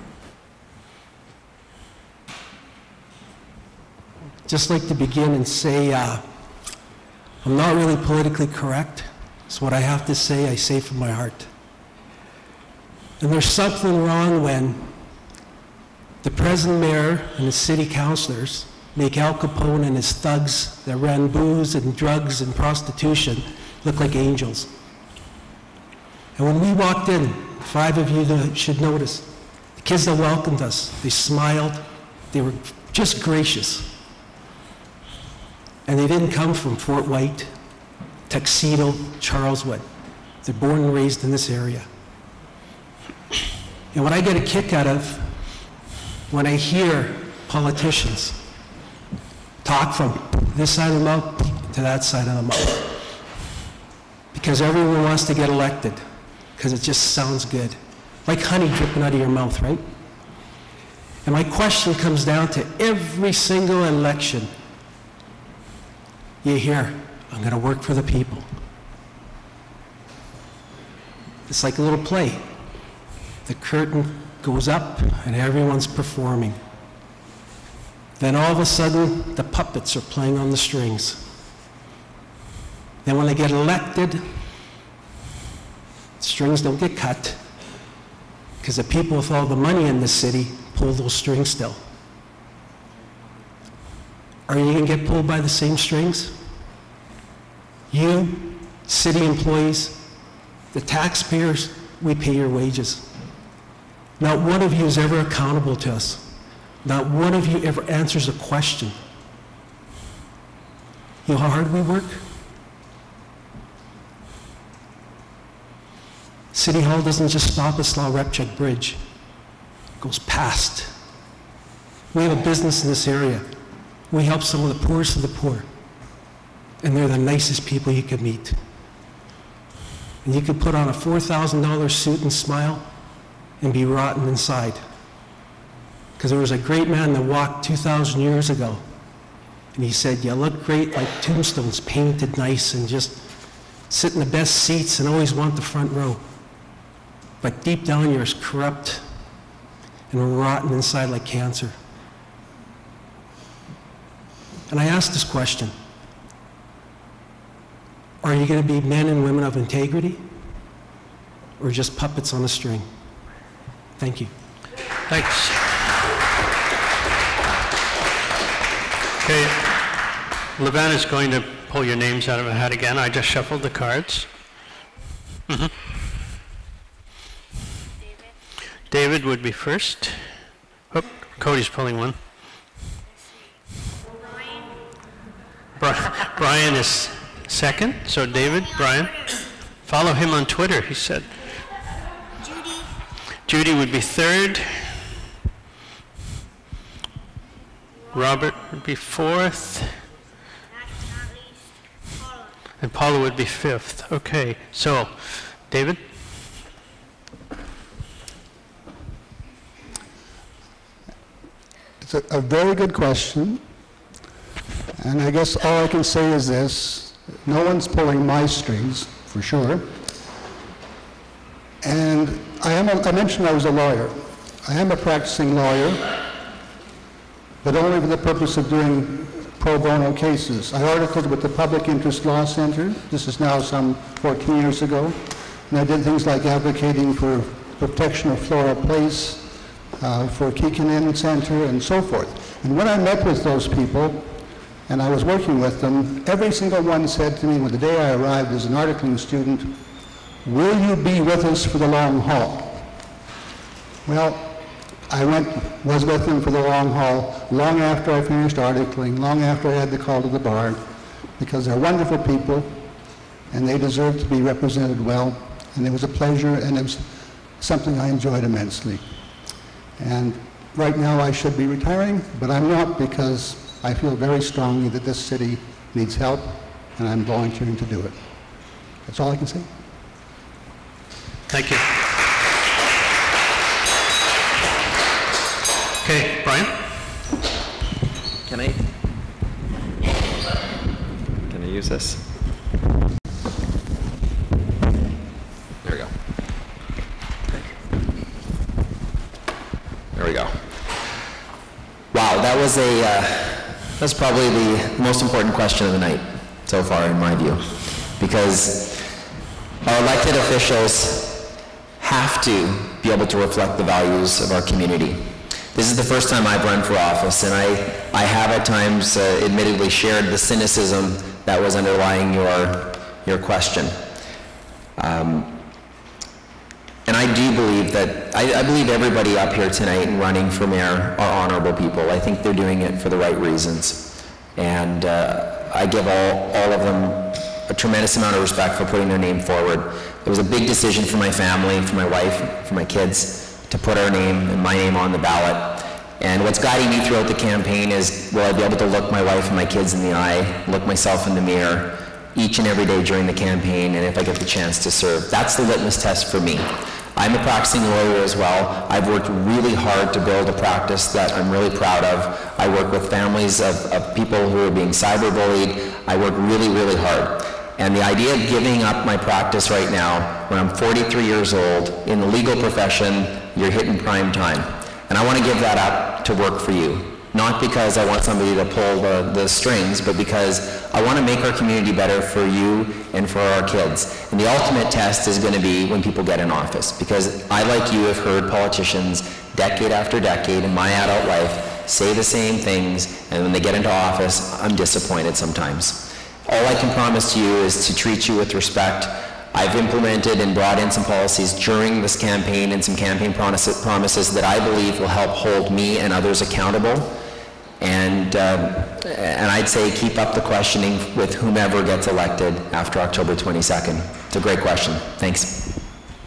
Just like to begin and say I'm not really politically correct. So what I have to say, I say from my heart. And there's something wrong when the present mayor and the city councillors make Al Capone and his thugs that ran booze and drugs and prostitution look like angels. And when we walked in, 5 of you should notice, the kids that welcomed us, they smiled, they were just gracious. And they didn't come from Fort White, Tuxedo, Charleswood. They're born and raised in this area. And what I get a kick out of when I hear politicians talk from this side of the mouth to that side of the mouth, because everyone wants to get elected, because it just sounds good. Like honey dripping out of your mouth, right? And my question comes down to every single election. You hear, I'm going to work for the people. It's like a little play. The curtain goes up and everyone's performing. Then all of a sudden, the puppets are playing on the strings. Then when they get elected, the strings don't get cut, because the people with all the money in the city pull those strings still. Are you going to get pulled by the same strings? You, city employees, the taxpayers, we pay your wages. Not one of you is ever accountable to us. Not one of you ever answers a question. You know how hard we work? City Hall doesn't just stop at Slaw Repchik Bridge. It goes past. We have a business in this area. We help some of the poorest of the poor. And they're the nicest people you could meet. And you could put on a $4,000 suit and smile and be rotten inside. Because there was a great man that walked 2,000 years ago. And he said, you look great like tombstones, painted nice and just sit in the best seats and always want the front row. But deep down you're as corrupt and rotten inside like cancer. And I asked this question. Are you going to be men and women of integrity? or just puppets on a string. Thank you. Thanks. Okay, Levan is going to pull your names out of a hat again. I just shuffled the cards. David would be first. Oh, Cody's pulling one. Brian is second, so David, Brian. Follow him on Twitter, he said. Judy would be third. Robert would be fourth. And Paula would be fifth. Okay, so David? It's a very good question. And I guess all I can say is this: no one's pulling my strings, for sure. And I mentioned I was a lawyer. I am a practicing lawyer, but only for the purpose of doing pro bono cases. I articled with the Public Interest Law Center. This is now some 14 years ago. And I did things like advocating for protection of Flora Place, for Kikinin Center, and so forth. And when I met with those people, and I was working with them, every single one said to me, the day I arrived as an articling student, "Will you be with us for the long haul?" Well, I was with them for the long haul, long after I finished articling, long after I had the call to the bar, because they're wonderful people, and they deserve to be represented well, and it was a pleasure, and it was something I enjoyed immensely. And right now I should be retiring, but I'm not, because I feel very strongly that this city needs help, and I'm volunteering to do it. That's all I can say. Thank you. Okay, Brian? Can I use this? There we go. There we go. Wow, that's probably the most important question of the night so far, in my view, because our elected officials have to be able to reflect the values of our community. This is the first time I've run for office, and I have at times admittedly shared the cynicism that was underlying your question. And I do believe that, I believe everybody up here tonight and running for mayor are honorable people. I think they're doing it for the right reasons. And I give all of them a tremendous amount of respect for putting their name forward. It was a big decision for my family, for my wife, for my kids, to put our name and my name on the ballot. And what's guiding me throughout the campaign is, will I be able to look my wife and my kids in the eye, look myself in the mirror each and every day during the campaign, and if I get the chance to serve. That's the litmus test for me. I'm a practicing lawyer as well. I've worked really hard to build a practice that I'm really proud of. I work with families of people who are being cyberbullied. I work really, really hard. And the idea of giving up my practice right now, when I'm 43 years old, in the legal profession, you're hitting prime time. And I want to give that up to work for you. Not because I want somebody to pull the strings, but because I want to make our community better for you and for our kids. And the ultimate test is going to be when people get in office. Because I, like you, have heard politicians decade after decade in my adult life say the same things, and when they get into office, I'm disappointed sometimes. All I can promise to you is to treat you with respect. I've implemented and brought in some policies during this campaign and some campaign promises that I believe will help hold me and others accountable. And I'd say keep up the questioning with whomever gets elected after October 22nd. It's a great question. Thanks.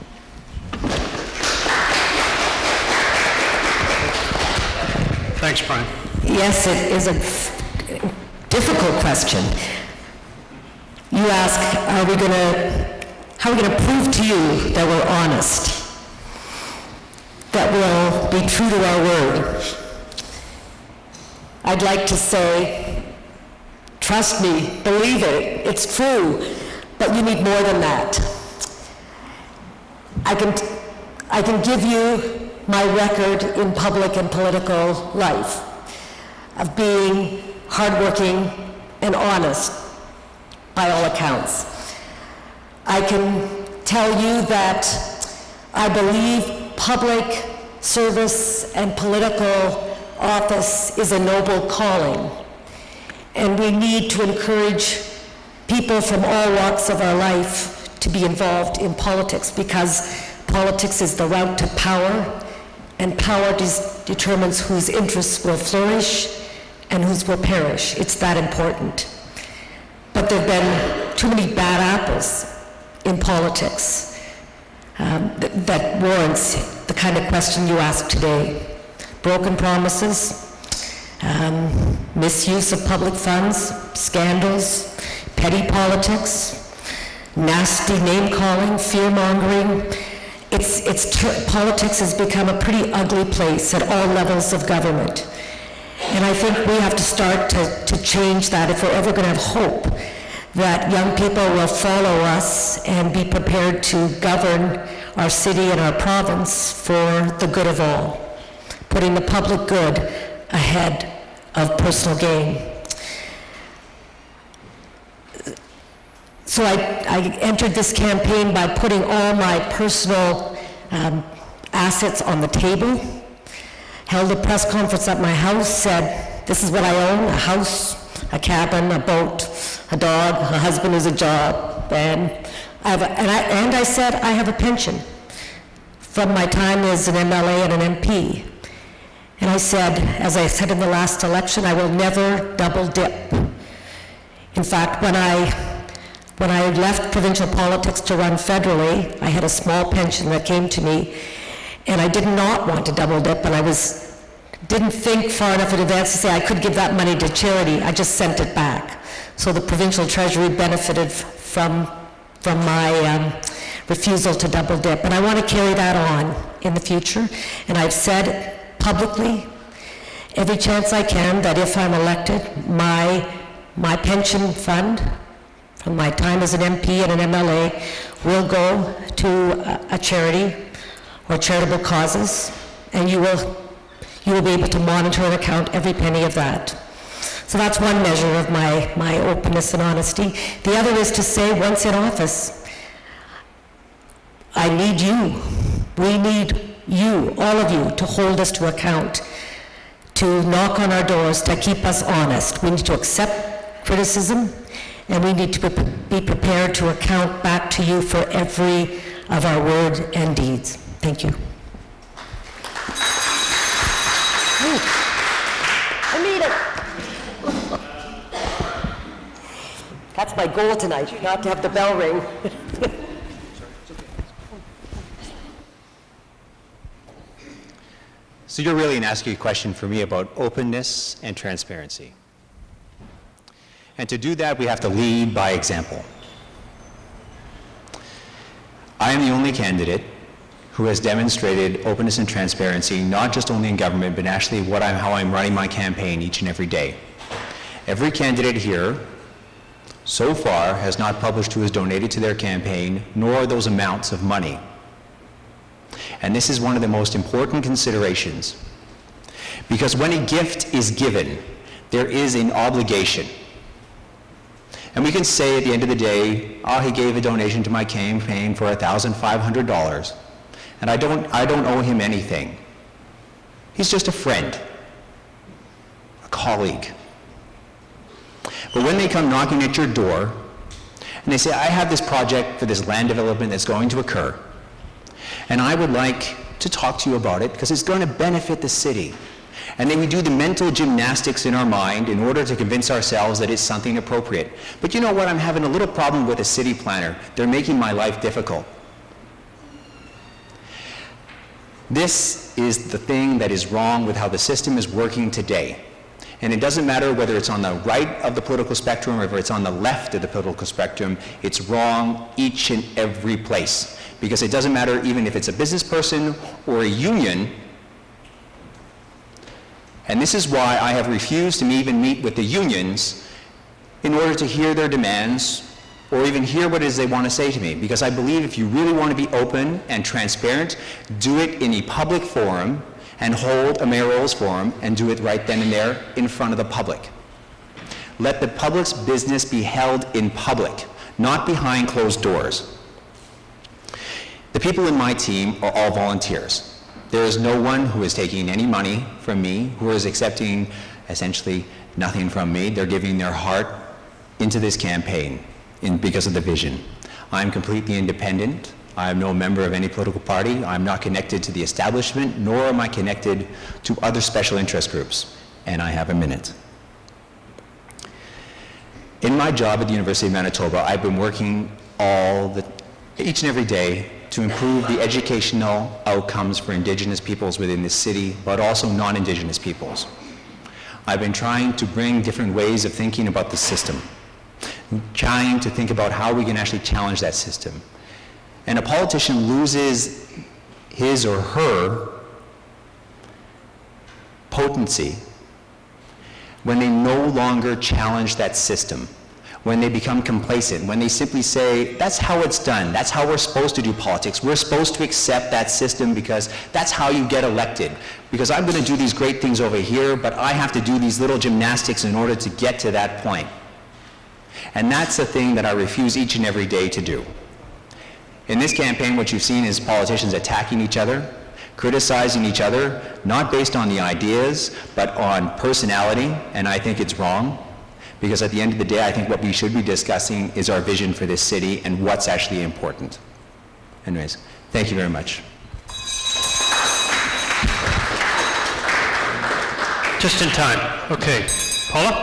Thanks, Brian. Yes, it is a difficult question. You ask, how are we going to prove to you that we're honest, that we'll be true to our word? I'd like to say, trust me, believe it, it's true, but you need more than that. I can give you my record in public and political life of being hardworking and honest by all accounts. I can tell you that I believe public service and political office is a noble calling, and we need to encourage people from all walks of our life to be involved in politics, because politics is the route to power, and power determines whose interests will flourish and whose will perish. It's that important. But there have been too many bad apples in politics that warrants the kind of question you asked today. Broken promises, misuse of public funds, scandals, petty politics, nasty name-calling, fear-mongering. Politics has become a pretty ugly place at all levels of government. And I think we have to start to change that if we're ever going to have hope that young people will follow us and be prepared to govern our city and our province for the good of all, putting the public good ahead of personal gain. So I entered this campaign by putting all my personal assets on the table, held a press conference at my house, said, this is what I own: a house, a cabin, a boat, a dog, a husband who's a job, and I said I have a pension from my time as an MLA and an MP. And I said, as I said in the last election, I will never double dip. In fact, when I left provincial politics to run federally, I had a small pension that came to me, and I did not want to double dip, and I didn't think far enough in advance to say I could give that money to charity. I just sent it back. So the provincial treasury benefited from my refusal to double dip, and I want to carry that on in the future. And I've said publicly, every chance I can, that if I'm elected, my pension fund from my time as an MP and an MLA will go to a charity or charitable causes, and you will be able to monitor and account every penny of that. So that's one measure of my openness and honesty. The other is to say, once in office, I need you. We need you, all of you, to hold us to account, to knock on our doors, to keep us honest. We need to accept criticism, and we need to be prepared to account back to you for every of our words and deeds. Thank you. I made it. That's my goal tonight, not to have the bell ring. So you're really asking a question for me about openness and transparency. And to do that, we have to lead by example. I am the only candidate who has demonstrated openness and transparency, not just only in government, but actually how I'm running my campaign each and every day. Every candidate here so far has not published who has donated to their campaign, nor those amounts of money. And this is one of the most important considerations, because when a gift is given, there is an obligation. And we can say at the end of the day, oh, he gave a donation to my campaign for $1,500, and I don't owe him anything. He's just a friend, a colleague. But when they come knocking at your door, and they say, I have this project for this land development that's going to occur, and I would like to talk to you about it because it's going to benefit the city. And then we do the mental gymnastics in our mind in order to convince ourselves that it's something appropriate. But you know what? I'm having a little problem with a city planner. They're making my life difficult. This is the thing that is wrong with how the system is working today. And it doesn't matter whether it's on the right of the political spectrum or whether it's on the left of the political spectrum, it's wrong each and every place. Because it doesn't matter even if it's a business person or a union. And this is why I have refused to even meet with the unions in order to hear their demands or even hear what it is they want to say to me. Because I believe if you really want to be open and transparent, do it in a public forum and hold a mayoral's forum and do it right then and there in front of the public. Let the public's business be held in public, not behind closed doors. The The people in my team are all volunteers. There is no one who is taking any money from me, who is accepting essentially nothing from me. They're giving their heart into this campaign because of the vision. I'm completely independent. I'm no member of any political party. I'm not connected to the establishment, nor am I connected to other special interest groups. And I have a minute. In my job at the University of Manitoba, I've been working each and every day to improve the educational outcomes for Indigenous peoples within this city, but also non-Indigenous peoples. I've been trying to bring different ways of thinking about the system, trying to think about how we can actually challenge that system. And a politician loses his or her potency when they no longer challenge that system, when they become complacent, when they simply say, that's how it's done, that's how we're supposed to do politics, we're supposed to accept that system because that's how you get elected. Because I'm going to do these great things over here, but I have to do these little gymnastics in order to get to that point. And that's the thing that I refuse each and every day to do. In this campaign, what you've seen is politicians attacking each other, criticizing each other, not based on the ideas, but on personality, and I think it's wrong. Because at the end of the day, I think what we should be discussing is our vision for this city and what's actually important. Anyways, thank you very much. Just in time. Okay. Paula?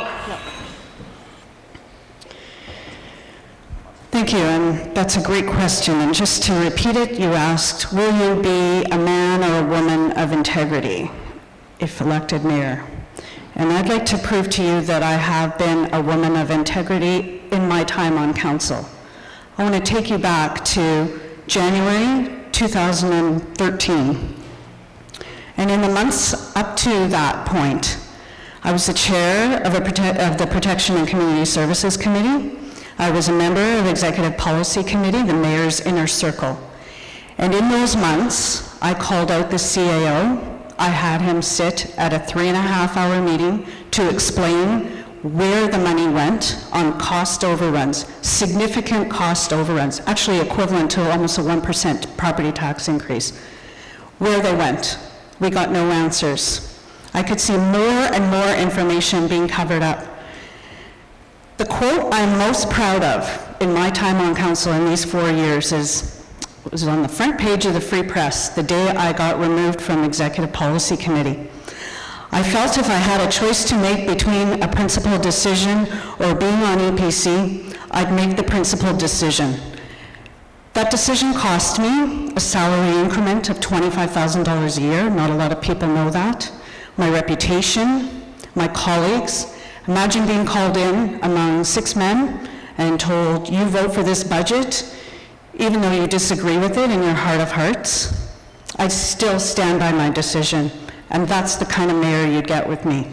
Thank you, and that's a great question. And just to repeat it, you asked, will you be a man or a woman of integrity if elected mayor? And I'd like to prove to you that I have been a woman of integrity in my time on council. I want to take you back to January 2013. And in the months up to that point, I was the chair of the Protection and Community Services Committee. I was a member of the Executive Policy Committee, the Mayor's Inner Circle. And in those months, I called out the CAO. I had him sit at a 3.5-hour meeting to explain where the money went on cost overruns, significant cost overruns, actually equivalent to almost a 1% property tax increase. Where they went, we got no answers. I could see more and more information being covered up. The quote I'm most proud of in my time on council in these 4 years was on the front page of the Free Press the day I got removed from Executive Policy Committee. I felt if I had a choice to make between a principled decision or being on EPC, I'd make the principled decision. That decision cost me a salary increment of $25,000 a year. Not a lot of people know that. My reputation, my colleagues. Imagine being called in among 6 men and told, you vote for this budget, even though you disagree with it in your heart of hearts. I still stand by my decision, and that's the kind of mayor you'd get with me.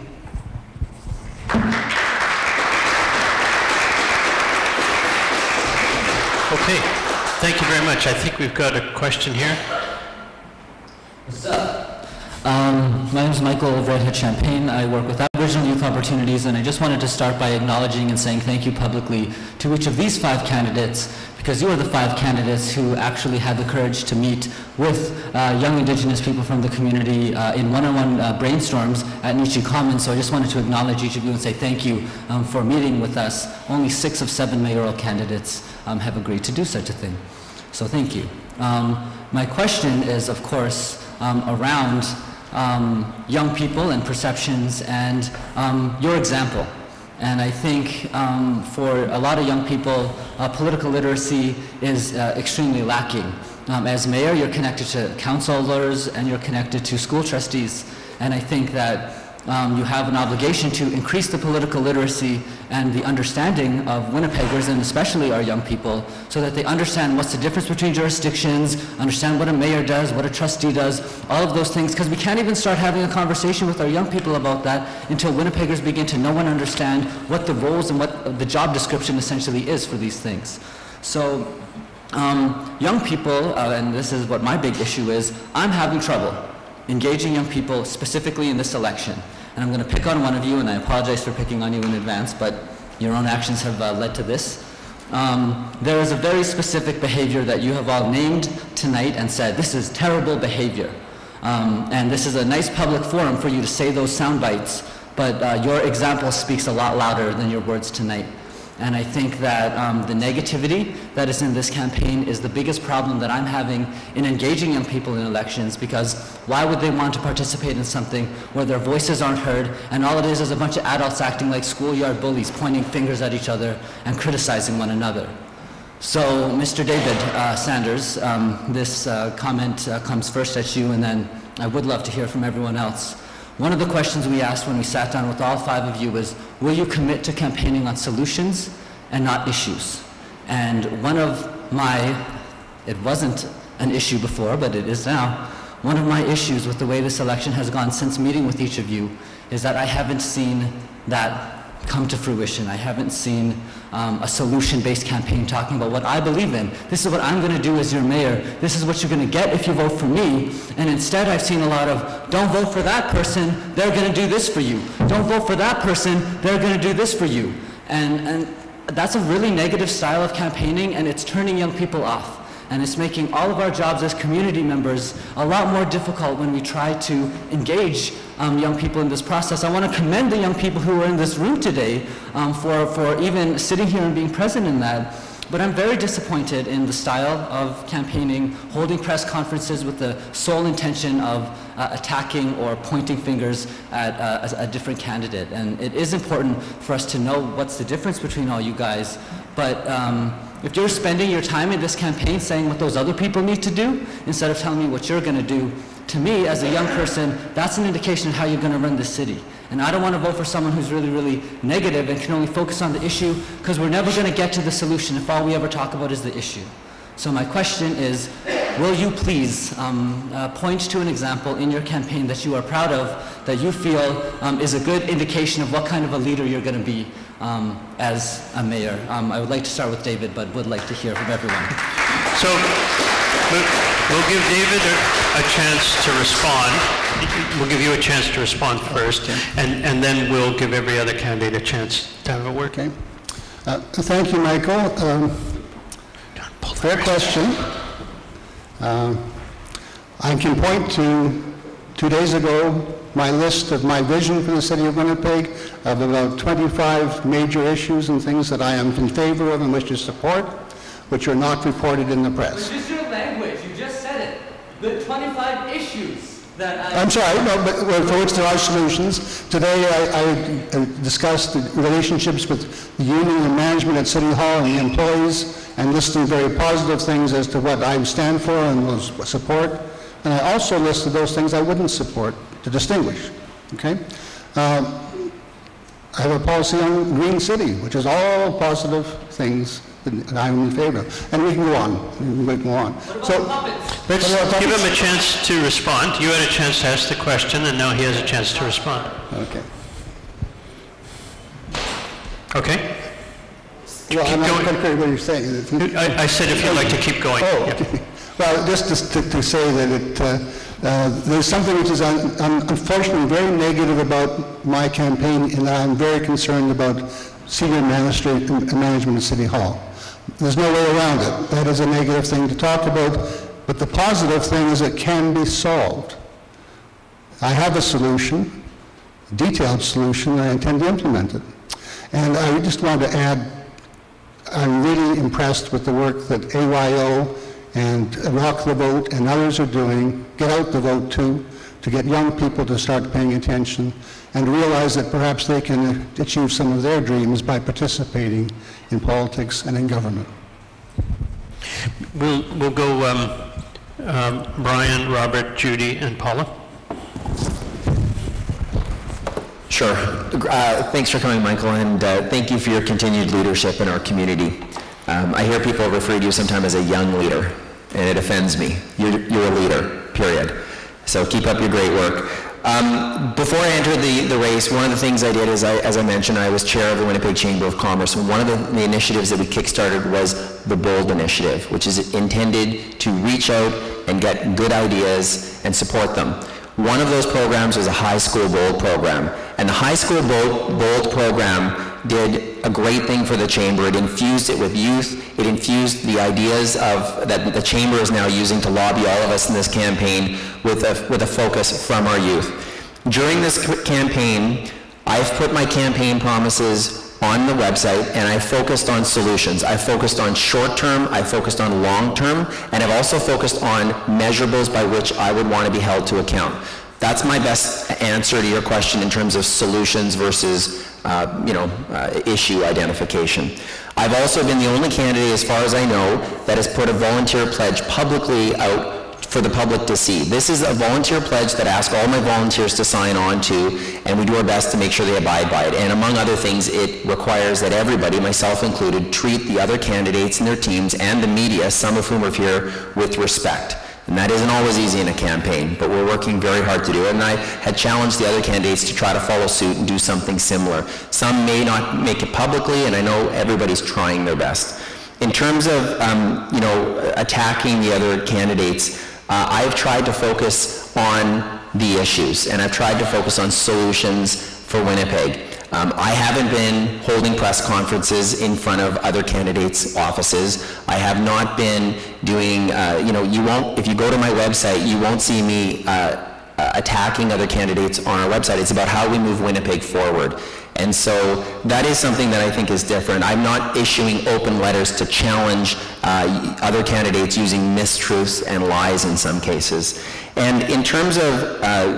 Okay, thank you very much. I think we've got a question here. What's up? My name is Michael of Redhead Champaign. I work with Aboriginal Youth Opportunities, and I just wanted to start by acknowledging and saying thank you publicly to each of these 5 candidates, because you are the 5 candidates who actually had the courage to meet with young Indigenous people from the community in one-on-one brainstorms at Nichi Commons. So I just wanted to acknowledge each of you and say thank you for meeting with us. Only 6 of 7 mayoral candidates have agreed to do such a thing. So thank you. My question is, of course, around young people and perceptions and your example. And I think for a lot of young people, political literacy is extremely lacking. As mayor, you're connected to councilors and you're connected to school trustees. And I think that you have an obligation to increase the political literacy and the understanding of Winnipeggers, and especially our young people, so that they understand what's the difference between jurisdictions, understand what a mayor does, what a trustee does, all of those things, because we can't even start having a conversation with our young people about that until Winnipeggers begin to know and understand what the roles and what the job description essentially is for these things. So young people, and this is what my big issue is, I'm having trouble engaging young people specifically in this election. And I'm going to pick on one of you, and I apologize for picking on you in advance, but your own actions have led to this. There is a very specific behavior that you have all named tonight and said, this is terrible behavior. And this is a nice public forum for you to say those sound bites, but your example speaks a lot louder than your words tonight. And I think that the negativity that is in this campaign is the biggest problem that I'm having in engaging young people in elections, because why would they want to participate in something where their voices aren't heard and all it is a bunch of adults acting like schoolyard bullies, pointing fingers at each other and criticizing one another. So, Mr. David Sanders, this comment comes first at you, and then I would love to hear from everyone else. One of the questions we asked when we sat down with all 5 of you was, will you commit to campaigning on solutions and not issues? And one of my, it wasn't an issue before, but it is now, one of my issues with the way this election has gone since meeting with each of you is that I haven't seen that come to fruition. I haven't seen a solution-based campaign talking about what I believe in. This is what I'm going to do as your mayor. This is what you're going to get if you vote for me. And instead I've seen a lot of, don't vote for that person, they're going to do this for you. Don't vote for that person, they're going to do this for you. And that's a really negative style of campaigning, and it's turning young people off. And it's making all of our jobs as community members a lot more difficult when we try to engage young people in this process. I want to commend the young people who are in this room today for even sitting here and being present in that. But I'm very disappointed in the style of campaigning, holding press conferences with the sole intention of attacking or pointing fingers at a different candidate. And it is important for us to know what's the difference between all you guys. But if you're spending your time in this campaign saying what those other people need to do, instead of telling me what you're going to do, to me, as a young person, that's an indication of how you're going to run the city. And I don't want to vote for someone who's really, really negative and can only focus on the issue, because we're never going to get to the solution if all we ever talk about is the issue. So my question is, will you please point to an example in your campaign that you are proud of, that you feel is a good indication of what kind of a leader you're going to be as a mayor? I would like to start with David, but would like to hear from everyone. So we'll give David a chance to respond. We'll give you a chance to respond first, and then we'll give every other candidate a chance to have a word. Okay. Thank you, Michael. Fair question. I can point to 2 days ago my list of my vision for the city of Winnipeg of about 25 major issues and things that I am in favor of and wish to support, which are not reported in the press. But just your language, you just said it. The 25 issues that I'm sorry, no, but for which there are solutions. Today I discussed the relationships with the union and management at City Hall and the employees, and listing very positive things as to what I stand for and will support. And I also listed those things I wouldn't support to distinguish, okay? I have a policy on Green City, which is all positive things that I'm in favor of. And we can go on. We can go on. So let's give him a chance to respond. You had a chance to ask the question, and now he has a chance to respond. Okay. Okay. Well, I'm not quite clear what you're saying. I said if you'd like to keep going. Oh, okay. Yeah. Well, just to say that there's something which is unfortunately very negative about my campaign, and I'm very concerned about senior management at City Hall. There's no way around it. That is a negative thing to talk about, but the positive thing is it can be solved. I have a solution, a detailed solution, and I intend to implement it. And I just want to add, I'm really impressed with the work that AYO and Rock the Vote and others are doing, Get Out the Vote too, to get young people to start paying attention and realize that perhaps they can achieve some of their dreams by participating in politics and in government. We'll go Brian, Robert, Judy, and Paula. Sure. Thanks for coming, Michael, and thank you for your continued leadership in our community. I hear people refer to you sometimes as a young leader, and it offends me. You're a leader, period. So keep up your great work. Before I entered the race, one of the things I did is, as I mentioned, I was chair of the Winnipeg Chamber of Commerce, and one of the initiatives that we kickstarted was the BOLD initiative, which is intended to reach out and get good ideas and support them. One of those programs was a High School BOLD program, and the High School BOLD program did a great thing for the chamber. It infused it with youth. It infused the ideas that the chamber is now using to lobby all of us in this campaign with a focus from our youth. During this campaign, I've put my campaign promises on the website, and I focused on solutions. I focused on short-term, I focused on long-term, and I've also focused on measurables by which I would want to be held to account. That's my best answer to your question in terms of solutions versus issue identification. I've also been the only candidate, as far as I know, that has put a volunteer pledge publicly out for the public to see. This is a volunteer pledge that I ask all my volunteers to sign on to, and we do our best to make sure they abide by it. And among other things, it requires that everybody, myself included, treat the other candidates and their teams and the media, some of whom are here, with respect. And that isn't always easy in a campaign, but we're working very hard to do it. And I had challenged the other candidates to try to follow suit and do something similar. Some may not make it publicly, and I know everybody's trying their best. In terms of attacking the other candidates, I've tried to focus on the issues, and I've tried to focus on solutions for Winnipeg. I haven't been holding press conferences in front of other candidates' offices. I have not been doing, if you go to my website, you won't see me attacking other candidates on our website. It's about how we move Winnipeg forward. And so that is something that I think is different. I'm not issuing open letters to challenge other candidates using mistruths and lies in some cases. And in terms of,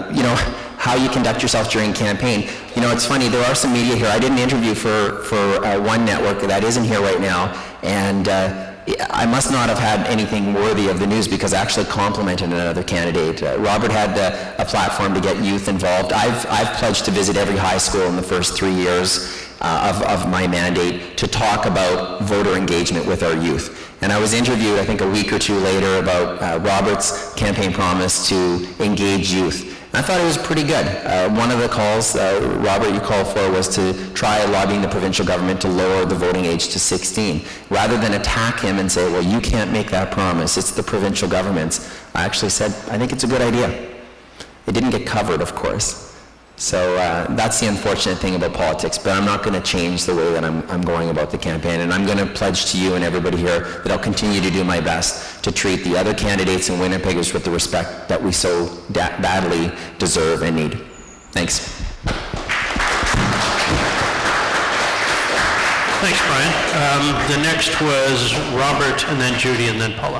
how you conduct yourself during campaign, it's funny, there are some media here. I did an interview for one network that isn't here right now, and I must not have had anything worthy of the news because I actually complimented another candidate. Robert had a platform to get youth involved. I've pledged to visit every high school in the first 3 years of my mandate to talk about voter engagement with our youth. And I was interviewed, I think, a week or two later about Robert's campaign promise to engage youth. I thought it was pretty good. One of the calls, Robert, you called for was to try lobbying the provincial government to lower the voting age to 16. Rather than attack him and say, well, you can't make that promise, it's the provincial government's, I actually said, I think it's a good idea. It didn't get covered, of course. So that's the unfortunate thing about politics, but I'm not going to change the way that I'm going about the campaign, and I'm going to pledge to you and everybody here that I'll continue to do my best to treat the other candidates and Winnipeggers with the respect that we so badly deserve and need. Thanks. Thanks, Brian. The next was Robert, and then Judy, and then Paula.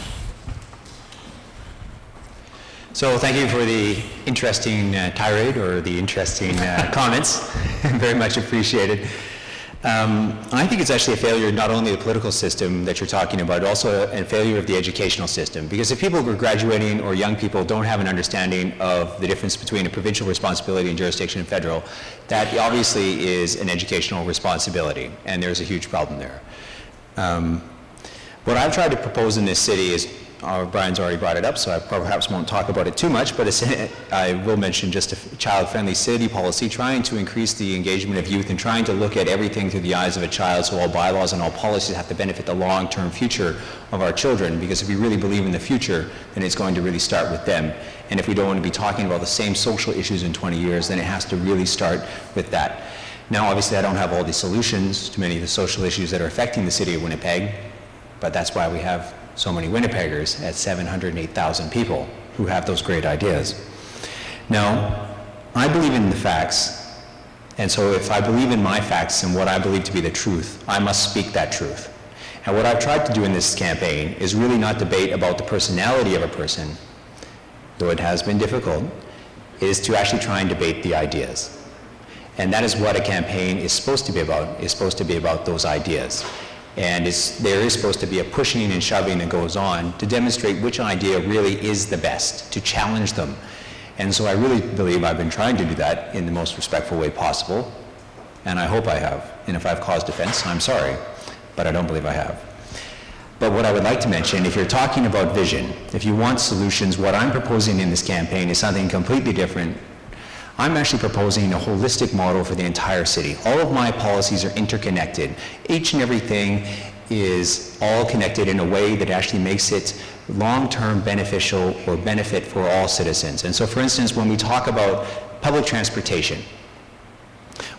So thank you for the interesting tirade or the interesting comments. Very much appreciated. I think it's actually a failure not only of the political system that you're talking about, also a failure of the educational system. Because if people who are graduating or young people don't have an understanding of the difference between a provincial responsibility and jurisdiction and federal, that obviously is an educational responsibility, and there's a huge problem there. What I've tried to propose in this city is, Brian's already brought it up, so I perhaps won't talk about it too much, but I will mention just a child-friendly city policy, trying to increase the engagement of youth and trying to look at everything through the eyes of a child, so all bylaws and all policies have to benefit the long-term future of our children, because if we really believe in the future, then it's going to really start with them. And if we don't want to be talking about the same social issues in 20 years, then it has to really start with that. Now, obviously, I don't have all the solutions to many of the social issues that are affecting the city of Winnipeg, but that's why we have so many Winnipeggers at 708,000 people who have those great ideas. Now, I believe in the facts, and so if I believe in my facts and what I believe to be the truth, I must speak that truth. And what I've tried to do in this campaign is really not debate about the personality of a person, though it has been difficult, is to actually try and debate the ideas. And that is what a campaign is supposed to be about. It's supposed to be about those ideas. And there is supposed to be a pushing and shoving that goes on to demonstrate which idea really is the best, to challenge them. And so I really believe I've been trying to do that in the most respectful way possible, and I hope I have. And if I've caused offense, I'm sorry, but I don't believe I have. But what I would like to mention, if you're talking about vision, if you want solutions, what I'm proposing in this campaign is something completely different. I'm actually proposing a holistic model for the entire city. All of my policies are interconnected. Each and everything is all connected in a way that actually makes it long-term beneficial or benefit for all citizens. And so, for instance, when we talk about public transportation,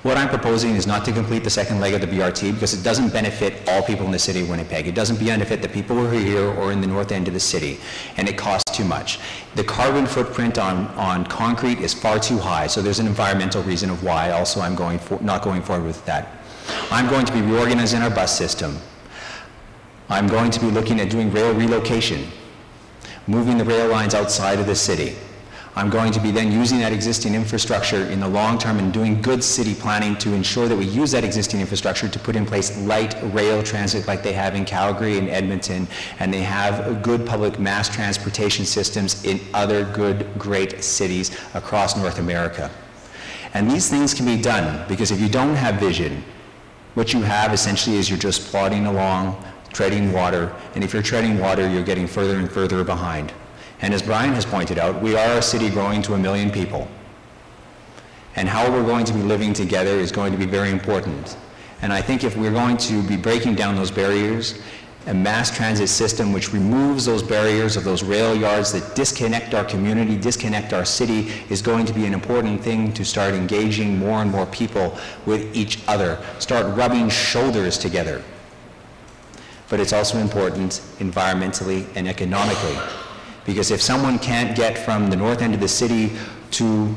What I'm proposing is not to complete the second leg of the BRT because it doesn't benefit all people in the city of Winnipeg. It doesn't benefit the people who are here or in the north end of the city, and it costs too much. The carbon footprint on concrete is far too high, so there's an environmental reason of why also I'm not going forward with that. I'm going to be reorganizing our bus system. I'm going to be looking at doing rail relocation, moving the rail lines outside of the city. I'm going to be then using that existing infrastructure in the long term and doing good city planning to ensure that we use that existing infrastructure to put in place light rail transit like they have in Calgary and Edmonton, and they have good public mass transportation systems in other good, great cities across North America. And these things can be done because if you don't have vision, what you have essentially is you're just plodding along, treading water, and if you're treading water, you're getting further and further behind. And as Brian has pointed out, we are a city growing to 1 million people. And how we're going to be living together is going to be very important. And I think if we're going to be breaking down those barriers, a mass transit system which removes those barriers of those rail yards that disconnect our community, disconnect our city, is going to be an important thing to start engaging more and more people with each other, start rubbing shoulders together. But it's also important environmentally and economically. Because if someone can't get from the north end of the city to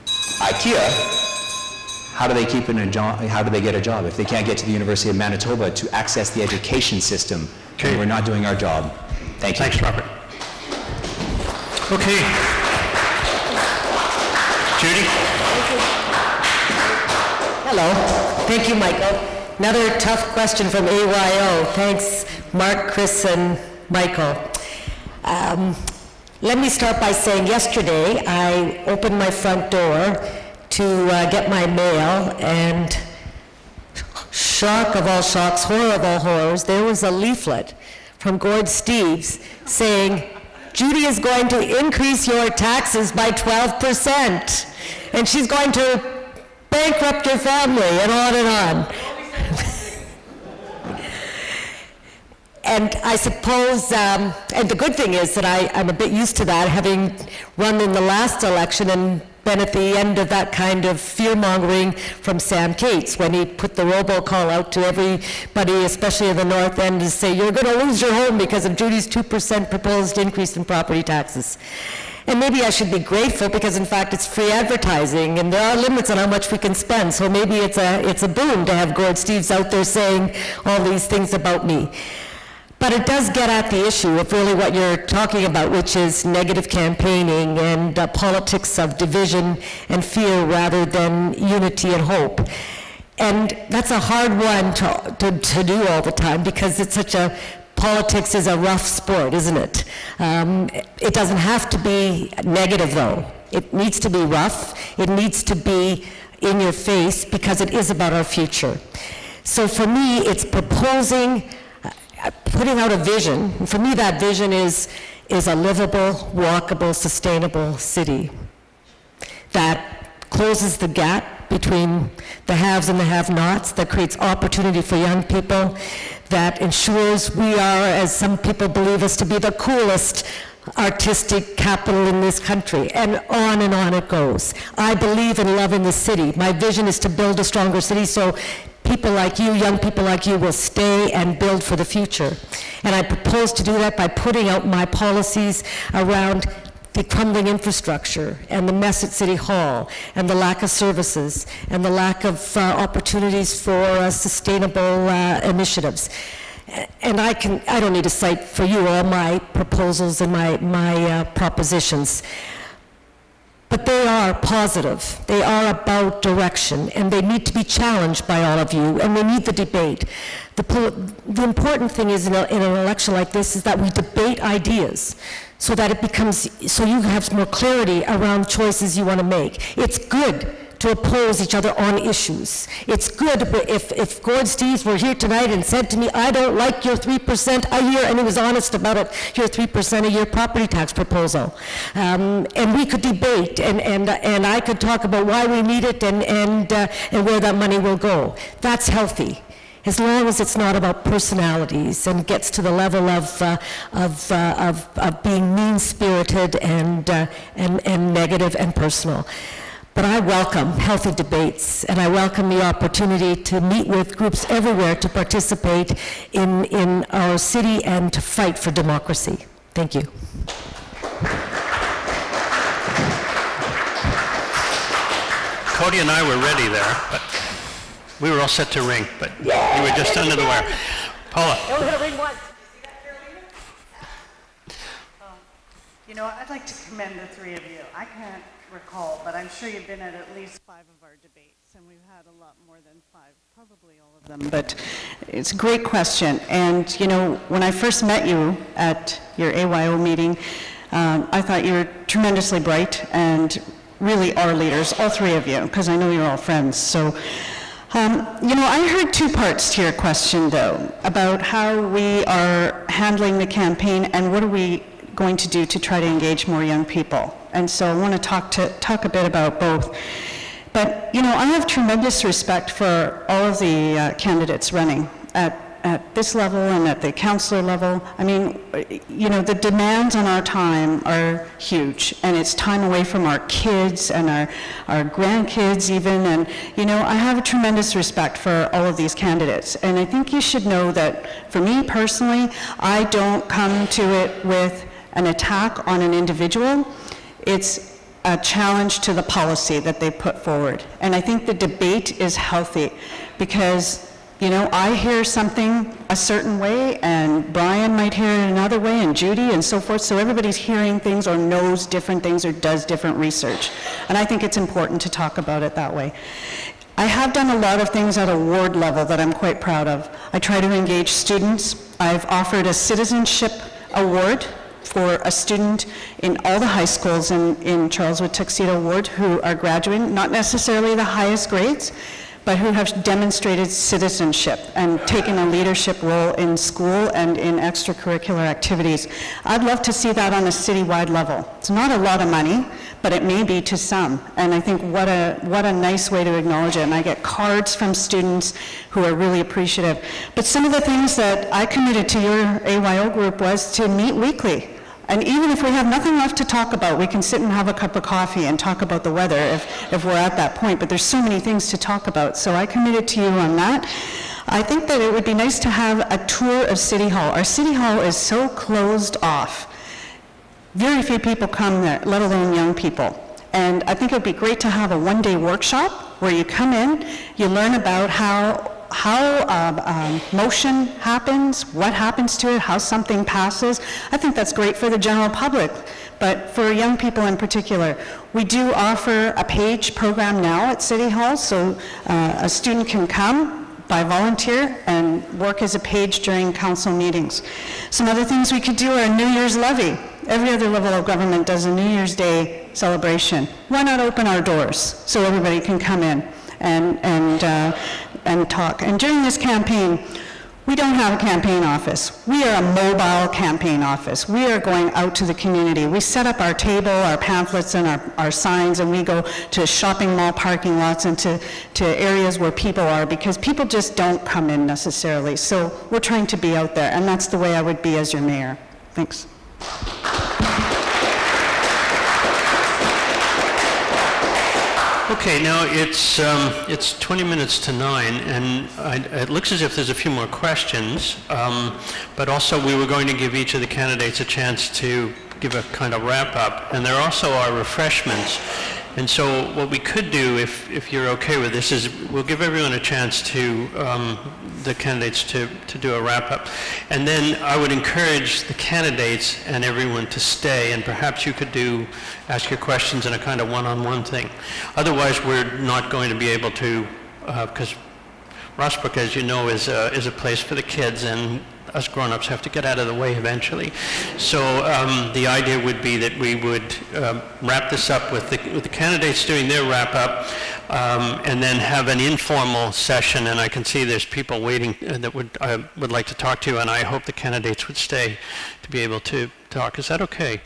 IKEA, how do they keep in a job? How do they get a job? If they can't get to the University of Manitoba to access the education system, then we're not doing our job. Thank you. Thanks, Robert. Okay. Judy? Hello. Thank you, Michael. Another tough question from AYO. Thanks, Mark, Chris, and Michael. Let me start by saying yesterday I opened my front door to get my mail, and shock of all shocks, horror of all horrors, there was a leaflet from Gord Steeves saying, Judy is going to increase your taxes by 12%, and she's going to bankrupt your family, and on and on. And I suppose, and the good thing is that I'm a bit used to that, having run in the last election and been at the end of that kind of fear-mongering from Sam Cates when he put the robocall out to everybody, especially in the North End, to say, you're going to lose your home because of Judy's 2% proposed increase in property taxes. And maybe I should be grateful because, in fact, it's free advertising, and there are limits on how much we can spend, so maybe it's a boon to have Gord Steeves out there saying all these things about me. But it does get at the issue of really what you're talking about, which is negative campaigning and politics of division and fear rather than unity and hope. And that's a hard one to do all the time because it's such a, politics is a rough sport, isn't it? It doesn't have to be negative though. It needs to be rough. It needs to be in your face because it is about our future. So for me, it's proposing, putting out a vision. And for me, that vision is a livable, walkable, sustainable city that closes the gap between the haves and the have-nots, that creates opportunity for young people, that ensures we are, as some people believe us to be, the coolest artistic capital in this country, and on it goes. I believe in love in the city. My vision is to build a stronger city so people like you, young people like you, will stay and build for the future. And I propose to do that by putting out my policies around the crumbling infrastructure and the mess at City Hall and the lack of services and the lack of opportunities for sustainable initiatives. And I don't need to cite for you all my proposals and my propositions. But they are positive. They are about direction, and they need to be challenged by all of you, and we need the debate. The important thing is in an election like this is that we debate ideas so that it becomes, so you have more clarity around choices you want to make. It's good to oppose each other on issues. It's good if Gord Steeves were here tonight and said to me, I don't like your 3% a year, and he was honest about it, your 3% a year property tax proposal. And we could debate, and I could talk about why we need it and where that money will go. That's healthy, as long as it's not about personalities and gets to the level of being mean-spirited and negative and personal. But I welcome healthy debates, and I welcome the opportunity to meet with groups everywhere to participate in our city and to fight for democracy. Thank you. Cody and I were ready there, but we were all set to ring, but you were just under the wire. Paula. You know, I'd like to commend the three of you. I can't recall, but I'm sure you've been at least 5 of our debates, and we've had a lot more than 5, probably all of them. But it's a great question. And, you know, when I first met you at your AYO meeting, I thought you were tremendously bright and really are leaders, all 3 of you, because I know you're all friends. So, you know, I heard 2 parts to your question, though, about how we are handling the campaign and what are we going to do to try to engage more young people. And so I want to talk a bit about both. But, you know, I have tremendous respect for all of the candidates running at this level and at the councillor level. I mean, you know, the demands on our time are huge, and it's time away from our kids and our grandkids even, and, you know, I have a tremendous respect for all of these candidates. And I think you should know that for me personally, I don't come to it with an attack on an individual. It's a challenge to the policy that they put forward. And I think the debate is healthy because, you know, I hear something a certain way and Brian might hear it another way and Judy and so forth. So everybody's hearing things or knows different things or does different research. And I think it's important to talk about it that way. I have done a lot of things at a ward level that I'm quite proud of. I try to engage students. I've offered a citizenship award for a student in all the high schools in Charleswood Tuxedo Ward who are graduating, not necessarily the highest grades, but who have demonstrated citizenship and taken a leadership role in school and in extracurricular activities. I'd love to see that on a citywide level. It's not a lot of money, but it may be to some. And I think what a nice way to acknowledge it. And I get cards from students who are really appreciative. But some of the things that I committed to your AYO group was to meet weekly. And even if we have nothing left to talk about, we can sit and have a cup of coffee and talk about the weather if we're at that point. But there's so many things to talk about. So I committed to you on that. I think that it would be nice to have a tour of City Hall. Our City Hall is so closed off. Very few people come there, let alone young people. And I think it would be great to have a one-day workshop where you come in, you learn about how motion happens, what happens to it, how something passes. I think that's great for the general public, but for young people in particular. We do offer a page program now at City Hall, so a student can come by volunteer and work as a page during council meetings. Some other things we could do are a New Year's levy. Every other level of government does a New Year's Day celebration. Why not open our doors so everybody can come in and talk? And during this campaign, we don't have a campaign office. We are a mobile campaign office. We are going out to the community. We set up our table, our pamphlets, and our signs, and we go to shopping mall parking lots and to areas where people are, because people just don't come in necessarily. So we're trying to be out there, and that's the way I would be as your mayor. Thanks. Okay, now it's 20 minutes to 9, and it looks as if there's a few more questions, but also we were going to give each of the candidates a chance to give a kind of wrap-up, and there also are refreshments. And so what we could do, if you're okay with this, is we'll give everyone a chance to, the candidates to do a wrap-up. And then I would encourage the candidates and everyone to stay, and perhaps you could ask your questions in a kind of one-on-one thing. Otherwise, we're not going to be able to, because Rossbrook, as you know, is a place for the kids, and us grown-ups have to get out of the way eventually. So the idea would be that we would wrap this up with the candidates doing their wrap-up, and then have an informal session. And I can see there's people waiting that would like to talk to you, and I hope the candidates would stay to be able to talk. Is that okay?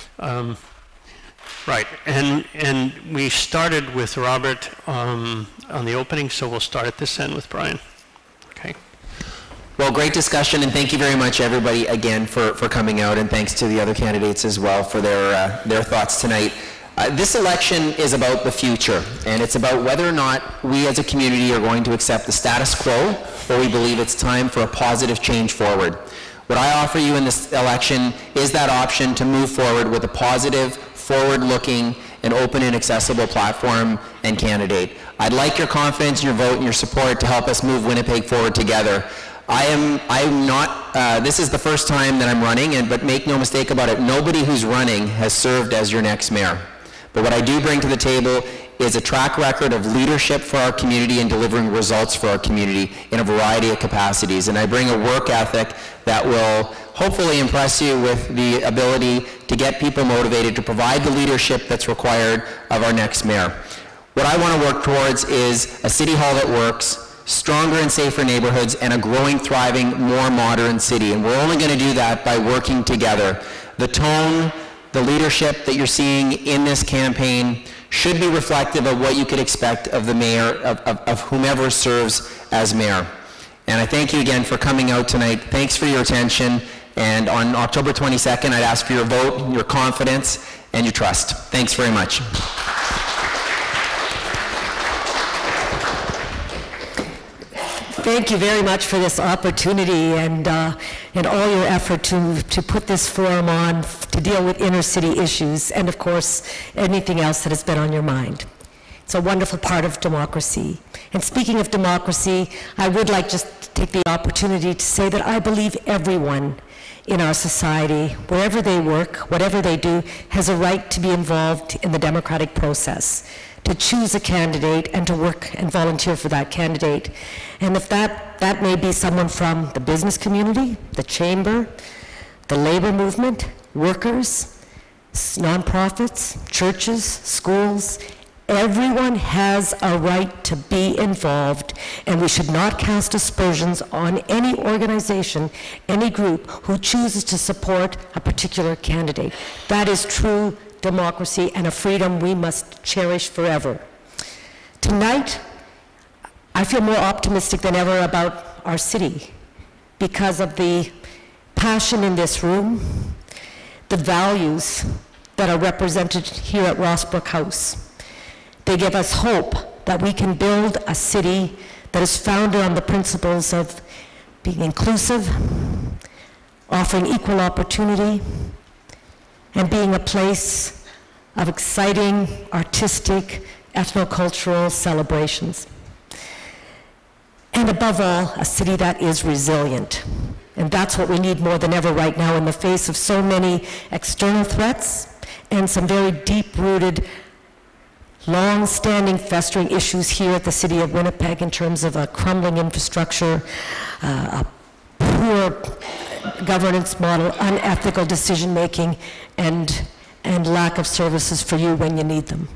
Right, and we started with Robert on the opening, so we'll start at this end with Brian. Okay. Well, great discussion, and thank you very much, everybody, again, for coming out, and thanks to the other candidates as well for their thoughts tonight. This election is about the future, and it's about whether or not we as a community are going to accept the status quo, or we believe it's time for a positive change forward. What I offer you in this election is that option to move forward with a positive, forward-looking, and open and accessible platform and candidate. I'd like your confidence, your vote, and your support to help us move Winnipeg forward together. I'm not, this is the first time that I'm running, but make no mistake about it, nobody who's running has served as your next mayor. But what I do bring to the table is a track record of leadership for our community and delivering results for our community in a variety of capacities. And I bring a work ethic that will hopefully impress you with the ability to get people motivated to provide the leadership that's required of our next mayor. What I want to work towards is a city hall that works, stronger and safer neighborhoods, and a growing, thriving, more modern city. And we're only going to do that by working together. The tone, the leadership that you're seeing in this campaign should be reflective of what you could expect of the mayor, of whomever serves as mayor. And I thank you again for coming out tonight. Thanks for your attention. And on October 22nd, I'd ask for your vote, your confidence, and your trust. Thanks very much. Thank you very much for this opportunity and all your effort to put this forum on to deal with inner city issues and, of course, anything else that has been on your mind. It's a wonderful part of democracy. And speaking of democracy, I would like just to take the opportunity to say that I believe everyone in our society, wherever they work, whatever they do, has a right to be involved in the democratic process, to choose a candidate and to work and volunteer for that candidate. And if that may be someone from the business community, the chamber, the labor movement, workers, nonprofits, churches, schools, everyone has a right to be involved, and we should not cast aspersions on any organization, any group who chooses to support a particular candidate. That is true democracy and a freedom we must cherish forever. Tonight, I feel more optimistic than ever about our city because of the passion in this room, the values that are represented here at Rossbrook House. They give us hope that we can build a city that is founded on the principles of being inclusive, offering equal opportunity, and being a place of exciting, artistic, ethnocultural celebrations. And above all, a city that is resilient. And that's what we need more than ever right now in the face of so many external threats and some very deep-rooted, long-standing, festering issues here at the City of Winnipeg in terms of a crumbling infrastructure, a poor governance model, unethical decision-making, and lack of services for you when you need them.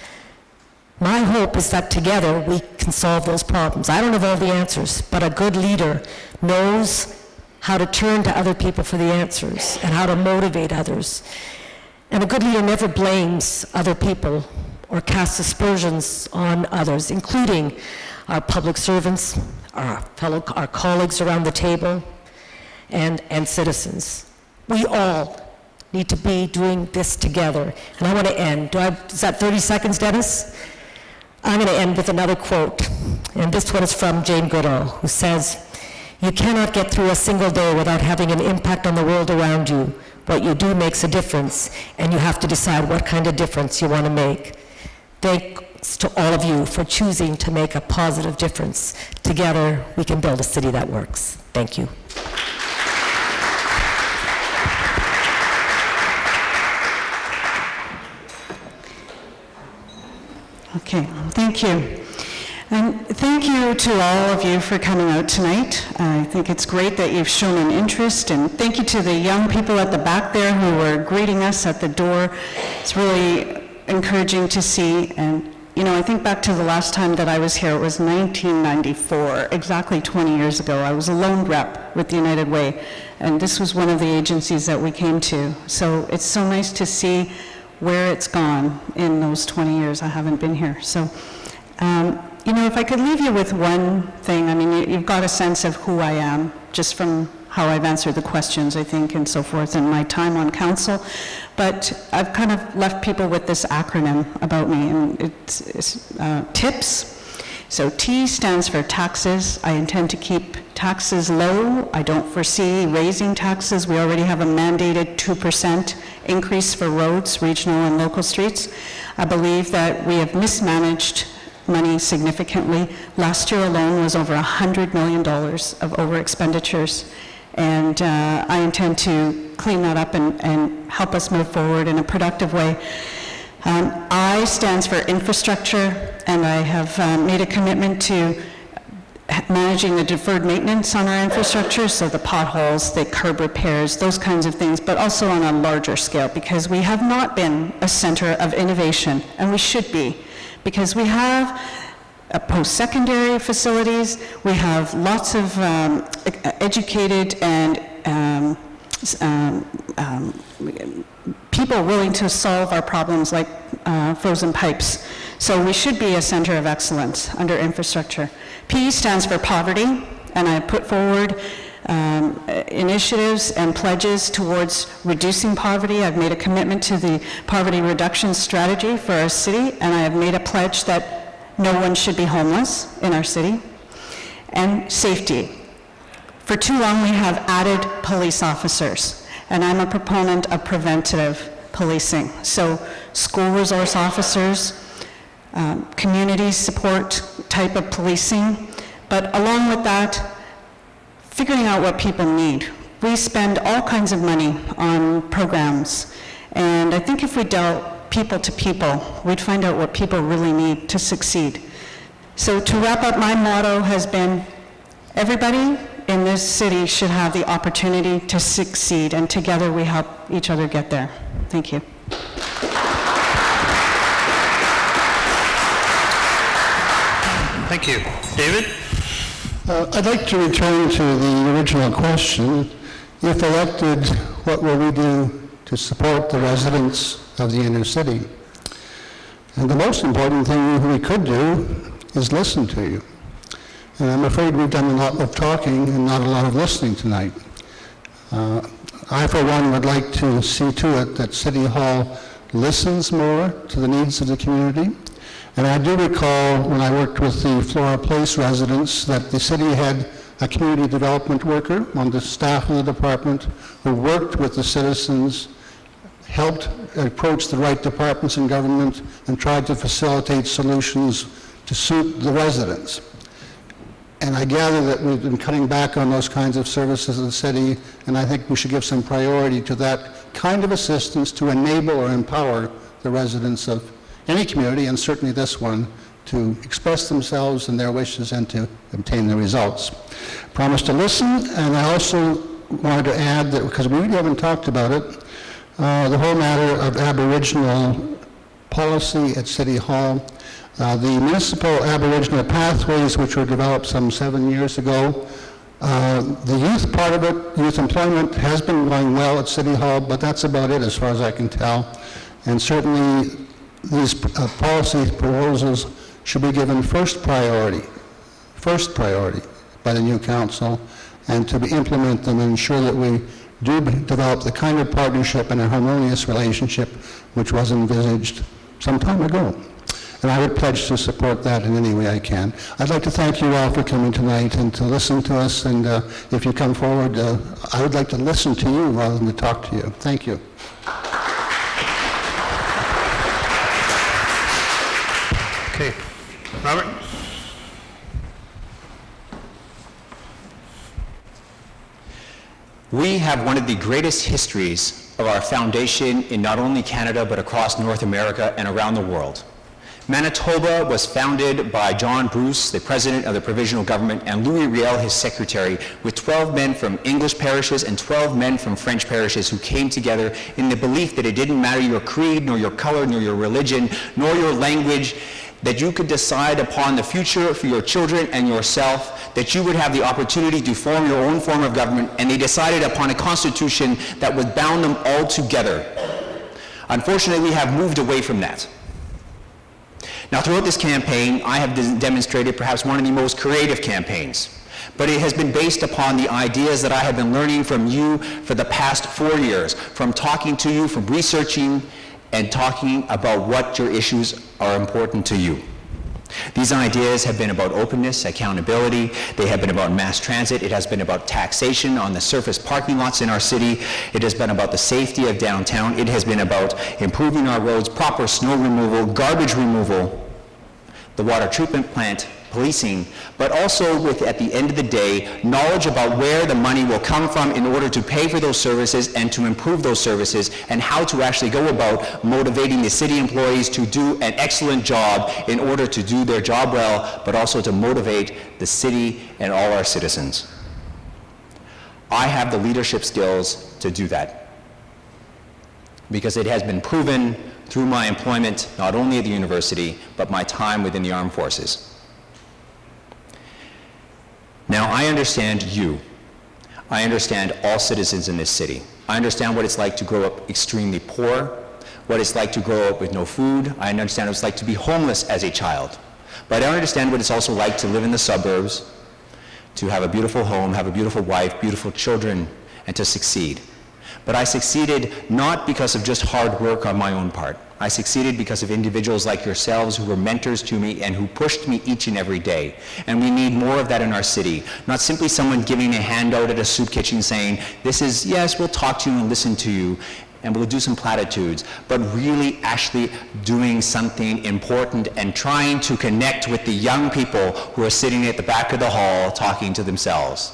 My hope is that together we can solve those problems. I don't have all the answers, but a good leader knows how to turn to other people for the answers and how to motivate others. And a good leader never blames other people or casts aspersions on others, including our public servants, our colleagues around the table, and citizens. We all need to be doing this together. And I want to end. Is that 30 seconds, Dennis? I'm going to end with another quote. And this one is from Jane Goodall, who says, "You cannot get through a single day without having an impact on the world around you. What you do makes a difference, and you have to decide what kind of difference you want to make." Thanks to all of you for choosing to make a positive difference. Together, we can build a city that works. Thank you. Okay, thank you. And thank you to all of you for coming out tonight. I think it's great that you've shown an interest, and thank you to the young people at the back there who were greeting us at the door. It's really encouraging to see. And you know, I think back to the last time that I was here, it was 1994, exactly 20 years ago. I was a loan rep with the United Way, and this was one of the agencies that we came to. So it's so nice to see where it's gone in those 20 years I haven't been here. So, you know, if I could leave you with one thing, I mean, you've got a sense of who I am just from how I've answered the questions, I think, and so forth, and my time on council. But I've kind of left people with this acronym about me, and it's TIPS. So T stands for taxes. I intend to keep taxes low. I don't foresee raising taxes. We already have a mandated 2% increase for roads, regional and local streets. I believe that we have mismanaged money significantly. Last year alone was over $100 million of over expenditures. And I intend to clean that up and help us move forward in a productive way. I stands for infrastructure, and I have made a commitment to managing the deferred maintenance on our infrastructure, so the potholes, the curb repairs, those kinds of things, but also on a larger scale, because we have not been a center of innovation, and we should be, because we have post-secondary facilities, we have lots of educated and people willing to solve our problems like frozen pipes. So we should be a center of excellence under infrastructure. P stands for poverty, and I put forward initiatives and pledges towards reducing poverty. I've made a commitment to the poverty reduction strategy for our city, and I have made a pledge that no one should be homeless in our city. And safety. For too long, we have added police officers, and I'm a proponent of preventative policing. So school resource officers, community support type of policing, but along with that, figuring out what people need. We spend all kinds of money on programs, and I think if we dealt people to people, we'd find out what people really need to succeed. So to wrap up, my motto has been, everybody in this city should have the opportunity to succeed, and together we help each other get there. Thank you. Thank you. David? I'd like to return to the original question. If elected, what will we do to support the residents of the inner city? And the most important thing we could do is listen to you. And I'm afraid we've done a lot of talking and not a lot of listening tonight. I, for one, would like to see to it that City Hall listens more to the needs of the community. And I do recall when I worked with the Flora Place residents that the city had a community development worker on the staff of the department who worked with the citizens, helped approach the right departments in government, and tried to facilitate solutions to suit the residents. And I gather that we've been cutting back on those kinds of services in the city, and I think we should give some priority to that kind of assistance to enable or empower the residents of any community, and certainly this one, to express themselves and their wishes and to obtain the results. Promise to listen, and I also wanted to add that, because we really haven't talked about it, the whole matter of Aboriginal policy at City Hall. The municipal Aboriginal pathways, which were developed some 7 years ago, the youth part of it, youth employment, has been going well at City Hall, but that's about it as far as I can tell. And certainly these policy proposals should be given first priority by the new council, and to implement them and ensure that we do develop the kind of partnership and a harmonious relationship which was envisaged some time ago. And I would pledge to support that in any way I can. I'd like to thank you all for coming tonight and to listen to us, and if you come forward, I would like to listen to you rather than to talk to you. Thank you. Okay. Robert? We have one of the greatest histories of our foundation in not only Canada, but across North America and around the world. Manitoba was founded by John Bruce, the president of the provisional government, and Louis Riel, his secretary, with 12 men from English parishes and 12 men from French parishes who came together in the belief that it didn't matter your creed, nor your color, nor your religion, nor your language, that you could decide upon the future for your children and yourself, that you would have the opportunity to form your own form of government, and they decided upon a constitution that would bound them all together. Unfortunately, we have moved away from that. Now, throughout this campaign, I have demonstrated perhaps one of the most creative campaigns. but it has been based upon the ideas that I have been learning from you for the past 4 years, from talking to you, from researching, and talking about what your issues are important to you. These ideas have been about openness, accountability. They have been about mass transit. It has been about taxation on the surface parking lots in our city. It has been about the safety of downtown. It has been about improving our roads, proper snow removal, garbage removal, the water treatment plant, policing, but also with, at the end of the day, knowledge about where the money will come from in order to pay for those services and to improve those services, and how to actually go about motivating the city employees to do an excellent job in order to do their job well, but also to motivate the city and all our citizens. I have the leadership skills to do that, because it has been proven through my employment, not only at the university, but my time within the armed forces. Now, I understand you. I understand all citizens in this city. I understand what it's like to grow up extremely poor, what it's like to grow up with no food. I understand what it's like to be homeless as a child. But I understand what it's also like to live in the suburbs, to have a beautiful home, have a beautiful wife, beautiful children, and to succeed. But I succeeded not because of just hard work on my own part. I succeeded because of individuals like yourselves who were mentors to me and who pushed me each and every day. And we need more of that in our city. Not simply someone giving a handout at a soup kitchen saying, this is, yes, we'll talk to you and listen to you, and we'll do some platitudes, but really actually doing something important and trying to connect with the young people who are sitting at the back of the hall talking to themselves.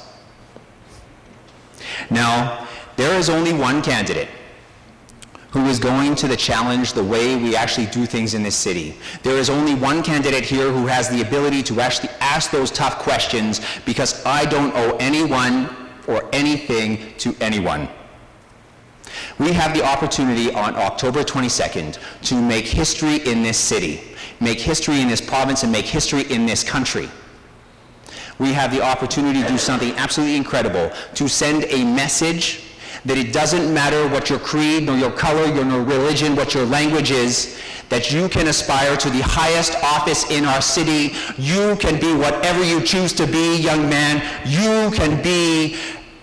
Now, there is only one candidate who is going to challenge the way we actually do things in this city. There is only one candidate here who has the ability to actually ask those tough questions, because I don't owe anyone or anything to anyone. We have the opportunity on October 22nd to make history in this city, make history in this province, and make history in this country. We have the opportunity to do something absolutely incredible, to send a message that it doesn't matter what your creed, nor your color, nor religion, what your language is, that you can aspire to the highest office in our city. You can be whatever you choose to be, young man. You can be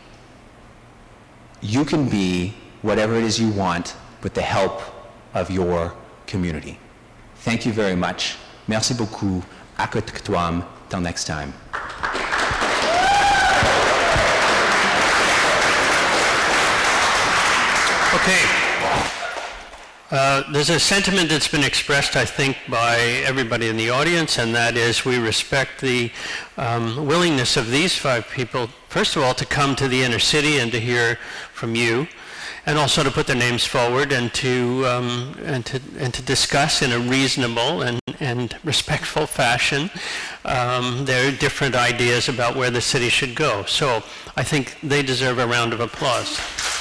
whatever it is you want with the help of your community. Thank you very much. Merci beaucoup. Akot till next time. Okay. There's a sentiment that's been expressed, I think, by everybody in the audience, and that is we respect the willingness of these 5 people, first of all, to come to the inner city and to hear from you, and also to put their names forward and to discuss in a reasonable and respectful fashion their different ideas about where the city should go. So I think they deserve a round of applause.